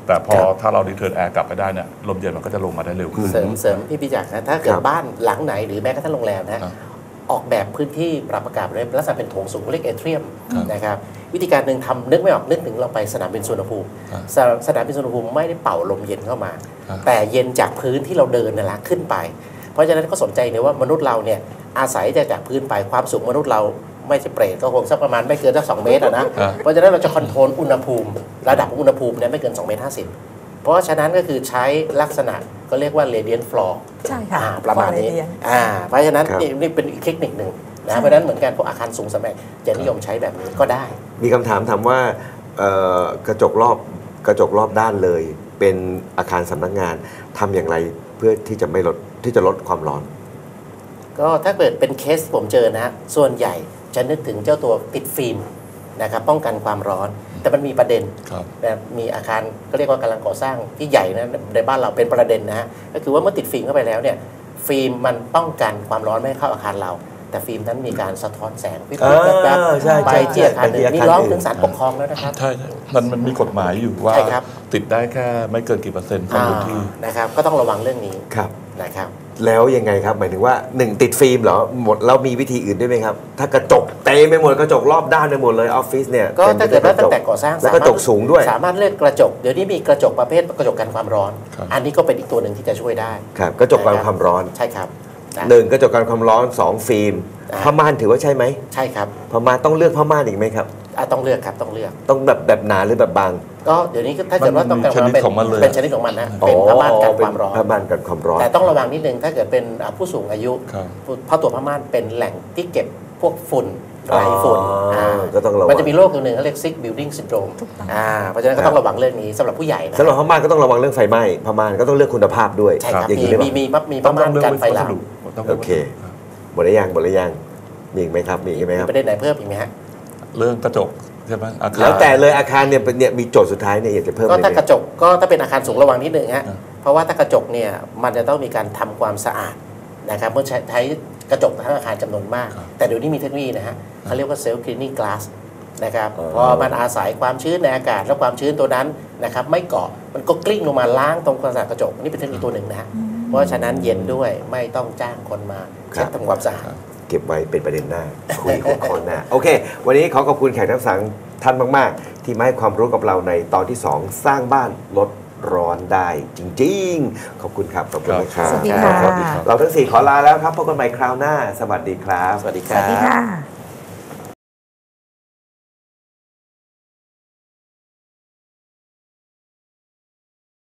แต่พอครับถ้าเรารีเทิร์นแอร์กลับไปได้เนี่ยลมเย็นมันก็จะลงมาได้เร็วขึ้นเสริมเสริมพี่พิจักรนะถ้าเกิคดรับบ้านหลังไหนหรือแม้กระทั่งโรงแรมนะครับ ออกแบบพื้นที่ปรับอากาศในลักษณะเป็นโถงสูงเรียกเอเทรียมครับนะครับวิธีการหนึ่งทำนึกไม่ออกนึกถึงเราไปสนามบินสุวรรณภูมิครับสนามสนามบินสุวรรณภูมิไม่ได้เป่าลมเย็นเข้ามาครับแต่เย็นจากพื้นที่เราเดินนั่นแหละขึ้นไป เพราะฉะนั้นก็สนใจเนี่ยว่ามนุษย์เราเนี่ยอาศัยจากจากพื้นไปความสูงมนุษย์เราไม่ใช่เปรตก็คงสักประมาณไม่เกินสักสองเมตรอะนะครับเพราะฉะนั้นเราจะคอนโทรลอุณหภูมิระดับอุณหภูมิเนี่ยไม่เกินสองเมตรห้าสิบเพราะฉะนั้นก็คือใช้ลักษณะก็เรียกว่า radiant floor ใช่ค่ะอ่าประมาณนี้ Floradian อ่าเพราะฉะนั้นครับนี่นี่เป็นอีกเทคนิคหนึ่งนะเพราะฉะนั้นเหมือนกันพวกอาคารสูงสมัยจะนิยมใช้แบบนี้ก็ได้มีคำถามถามว่าเอ่อกระจกรอบกระจกรอบด้านเลย เป็นอาคารสำนักงานทำอย่างไรเพื่อที่จะไม่ลดที่จะลดความร้อนก็ถ้าเกิดเป็นเคสที่ผมเจอนะฮะส่วนใหญ่จะนึกถึงเจ้าตัวติดฟิล์มนะครับป้องกันความร้อน แต่มันมีประเด็นครับนะมีอาคารก็เรียกว่ากำลังก่อสร้างที่ใหญ่นะในบ้านเราเป็นประเด็นนะฮะก็คือว่าเมื่อติดฟิล์มเข้าไปแล้วเนี่ยฟิล์มมันป้องกันความร้อนไม่ให้เข้าอาคารเรา แต่ฟิล์มนั้นมีการสะท้อนแสงวิบอ่าๆแป๊บใช่ๆไปใช่ที่อาคารไปที่อื่นอาคารนี่ร้องอื่นถึงศาลปกครองแล้วนะครับใช่ใช่มันมันมีกฎหมายอยู่ว่าใช่ครับติดได้แค่ไม่เกินกี่เปอร์เซ็นต์ของพื้นที่อ่านะครับก็ต้องระวังเรื่องนี้ครับนะครับแล้วยังไงครับหมายถึงว่าหนึ่งติดฟิล์มเหรอหมดแล้วมีวิธีอื่นด้วยไหมครับ ถ้ากระจกเต็มไปหมดกระจกรอบด้านไปหมดเลยออฟฟิศเนี่ยก็ต็มไปถ้าเกิดว่าด้วยตั้งแต่ก่อสร้างแล้วกระจกสูงด้วยสามารถเลือกกระจกเดี๋ยวนี้มีกระจกประเภทกระจกกันความร้อนครับอันนี้ก็เป็นอีกตัวหนึ่งที่จะช่วยได้ครับกระจกกันความร้อนใช่ครับนะหนึ่งกระจกกันความร้อนสองฟิล์มอ่าผ้าม่านถือว่าใช่ไหมใช่ครับผ้าม่านต้องเลือกผ้าม่านอีกไหมครับอ่ะต้องเลือกครับต้องเลือกต้องแบบแบบหนาหรือแบบบางก็เดี๋ยวนี้ก็ถ้าเกิดว่าต้องการมันมีชนิดเป็นของมันเลยเป็นชนิดของมันนะเป็นผ้าม่านกันความร้อนเป็นผ้าม่านกันความร้อนแต่ต้องระวังนิดนึงถ้าเกิดเป็นอ่ะผู้สูงอายุครับเพราะตัวผ้าม่านเป็นแหล่งที่เก็บพวกฝุ่นไรฝุ่นอ๋ออา ก็ต้องระวังมันจะมีโรคตัวหนึ่งเขาเรียก sick building syndrome ถูกต้องอ่าเพราะฉะนั้นก็ต้องระวังเรื่องนี้สำหรับผู้ใหญ่นะสำหรับผ้าม่านก็ต้องระวังเรื่องไฟไหม้ผ้าม่านก็ต้องเลือกคุณภาพด้วยใช่ครับอย่างมีนี้หรือเปมีล่ามีมีผ้าม่านกันไฟลามต้องโอเค หมดหรือยังหมดหรือยังมีอีกไหมครับมีอีกไหมครับประเด็นไหนเพิ่มอีกไหมฮะเรื่องกระจกใช่ไหมอาคารแล้วแต่เลยอาคารเนี่ยเป็นเนี่ยมีโจทย์สุดท้ายเนี่ยอยากจะเพิ่มก็อะไรถ้าไหมกระจกก็ถ้าเป็นอาคารสูงระวังนิดนึงฮะครับเพราะว่าถ้ากระจกเนี่ยมันจะต้องมีการทำความสะอาดนะครับเมื่อใช้ใช้กระจกทั้งอาคารจำนวนมาก แต่เดี๋ยวนี้มีเทคโนโลยีนะฮะเขาเรียกว่าเซลล์คลีนนิ่งกลาสนะครับพอมันอาศัยความชื้นในอากาศแล้วความชื้นตัวนั้นนะครับไม่เกาะมันก็กลิ้งลงมาล้างตรงกระจกกระจกนี่เป็นเทคโนโลยีตัวหนึ่งนะฮะเพราะฉะนั้นเย็นด้วยไม่ต้องจ้างคนมาเช็ดทำความสะอาดเก็บไว้เป็นประเด็นหน้า คุยหัวข้อหน้า โอเค วันนี้ขอขอบคุณแขกทั้งสามท่านมาก ๆ ที่มาให้ความรู้กับเราในตอนที่ สอง สร้างบ้านลดร้อนได้จริง ๆ ขอบคุณครับ ขอบคุณนะครับสวัสดีค่ะเราทั้งสี่ขอลาแล้วครับพบกันใหม่คราวหน้า สวัสดีครับสวัสดีคสรัวัสดีบค่ะ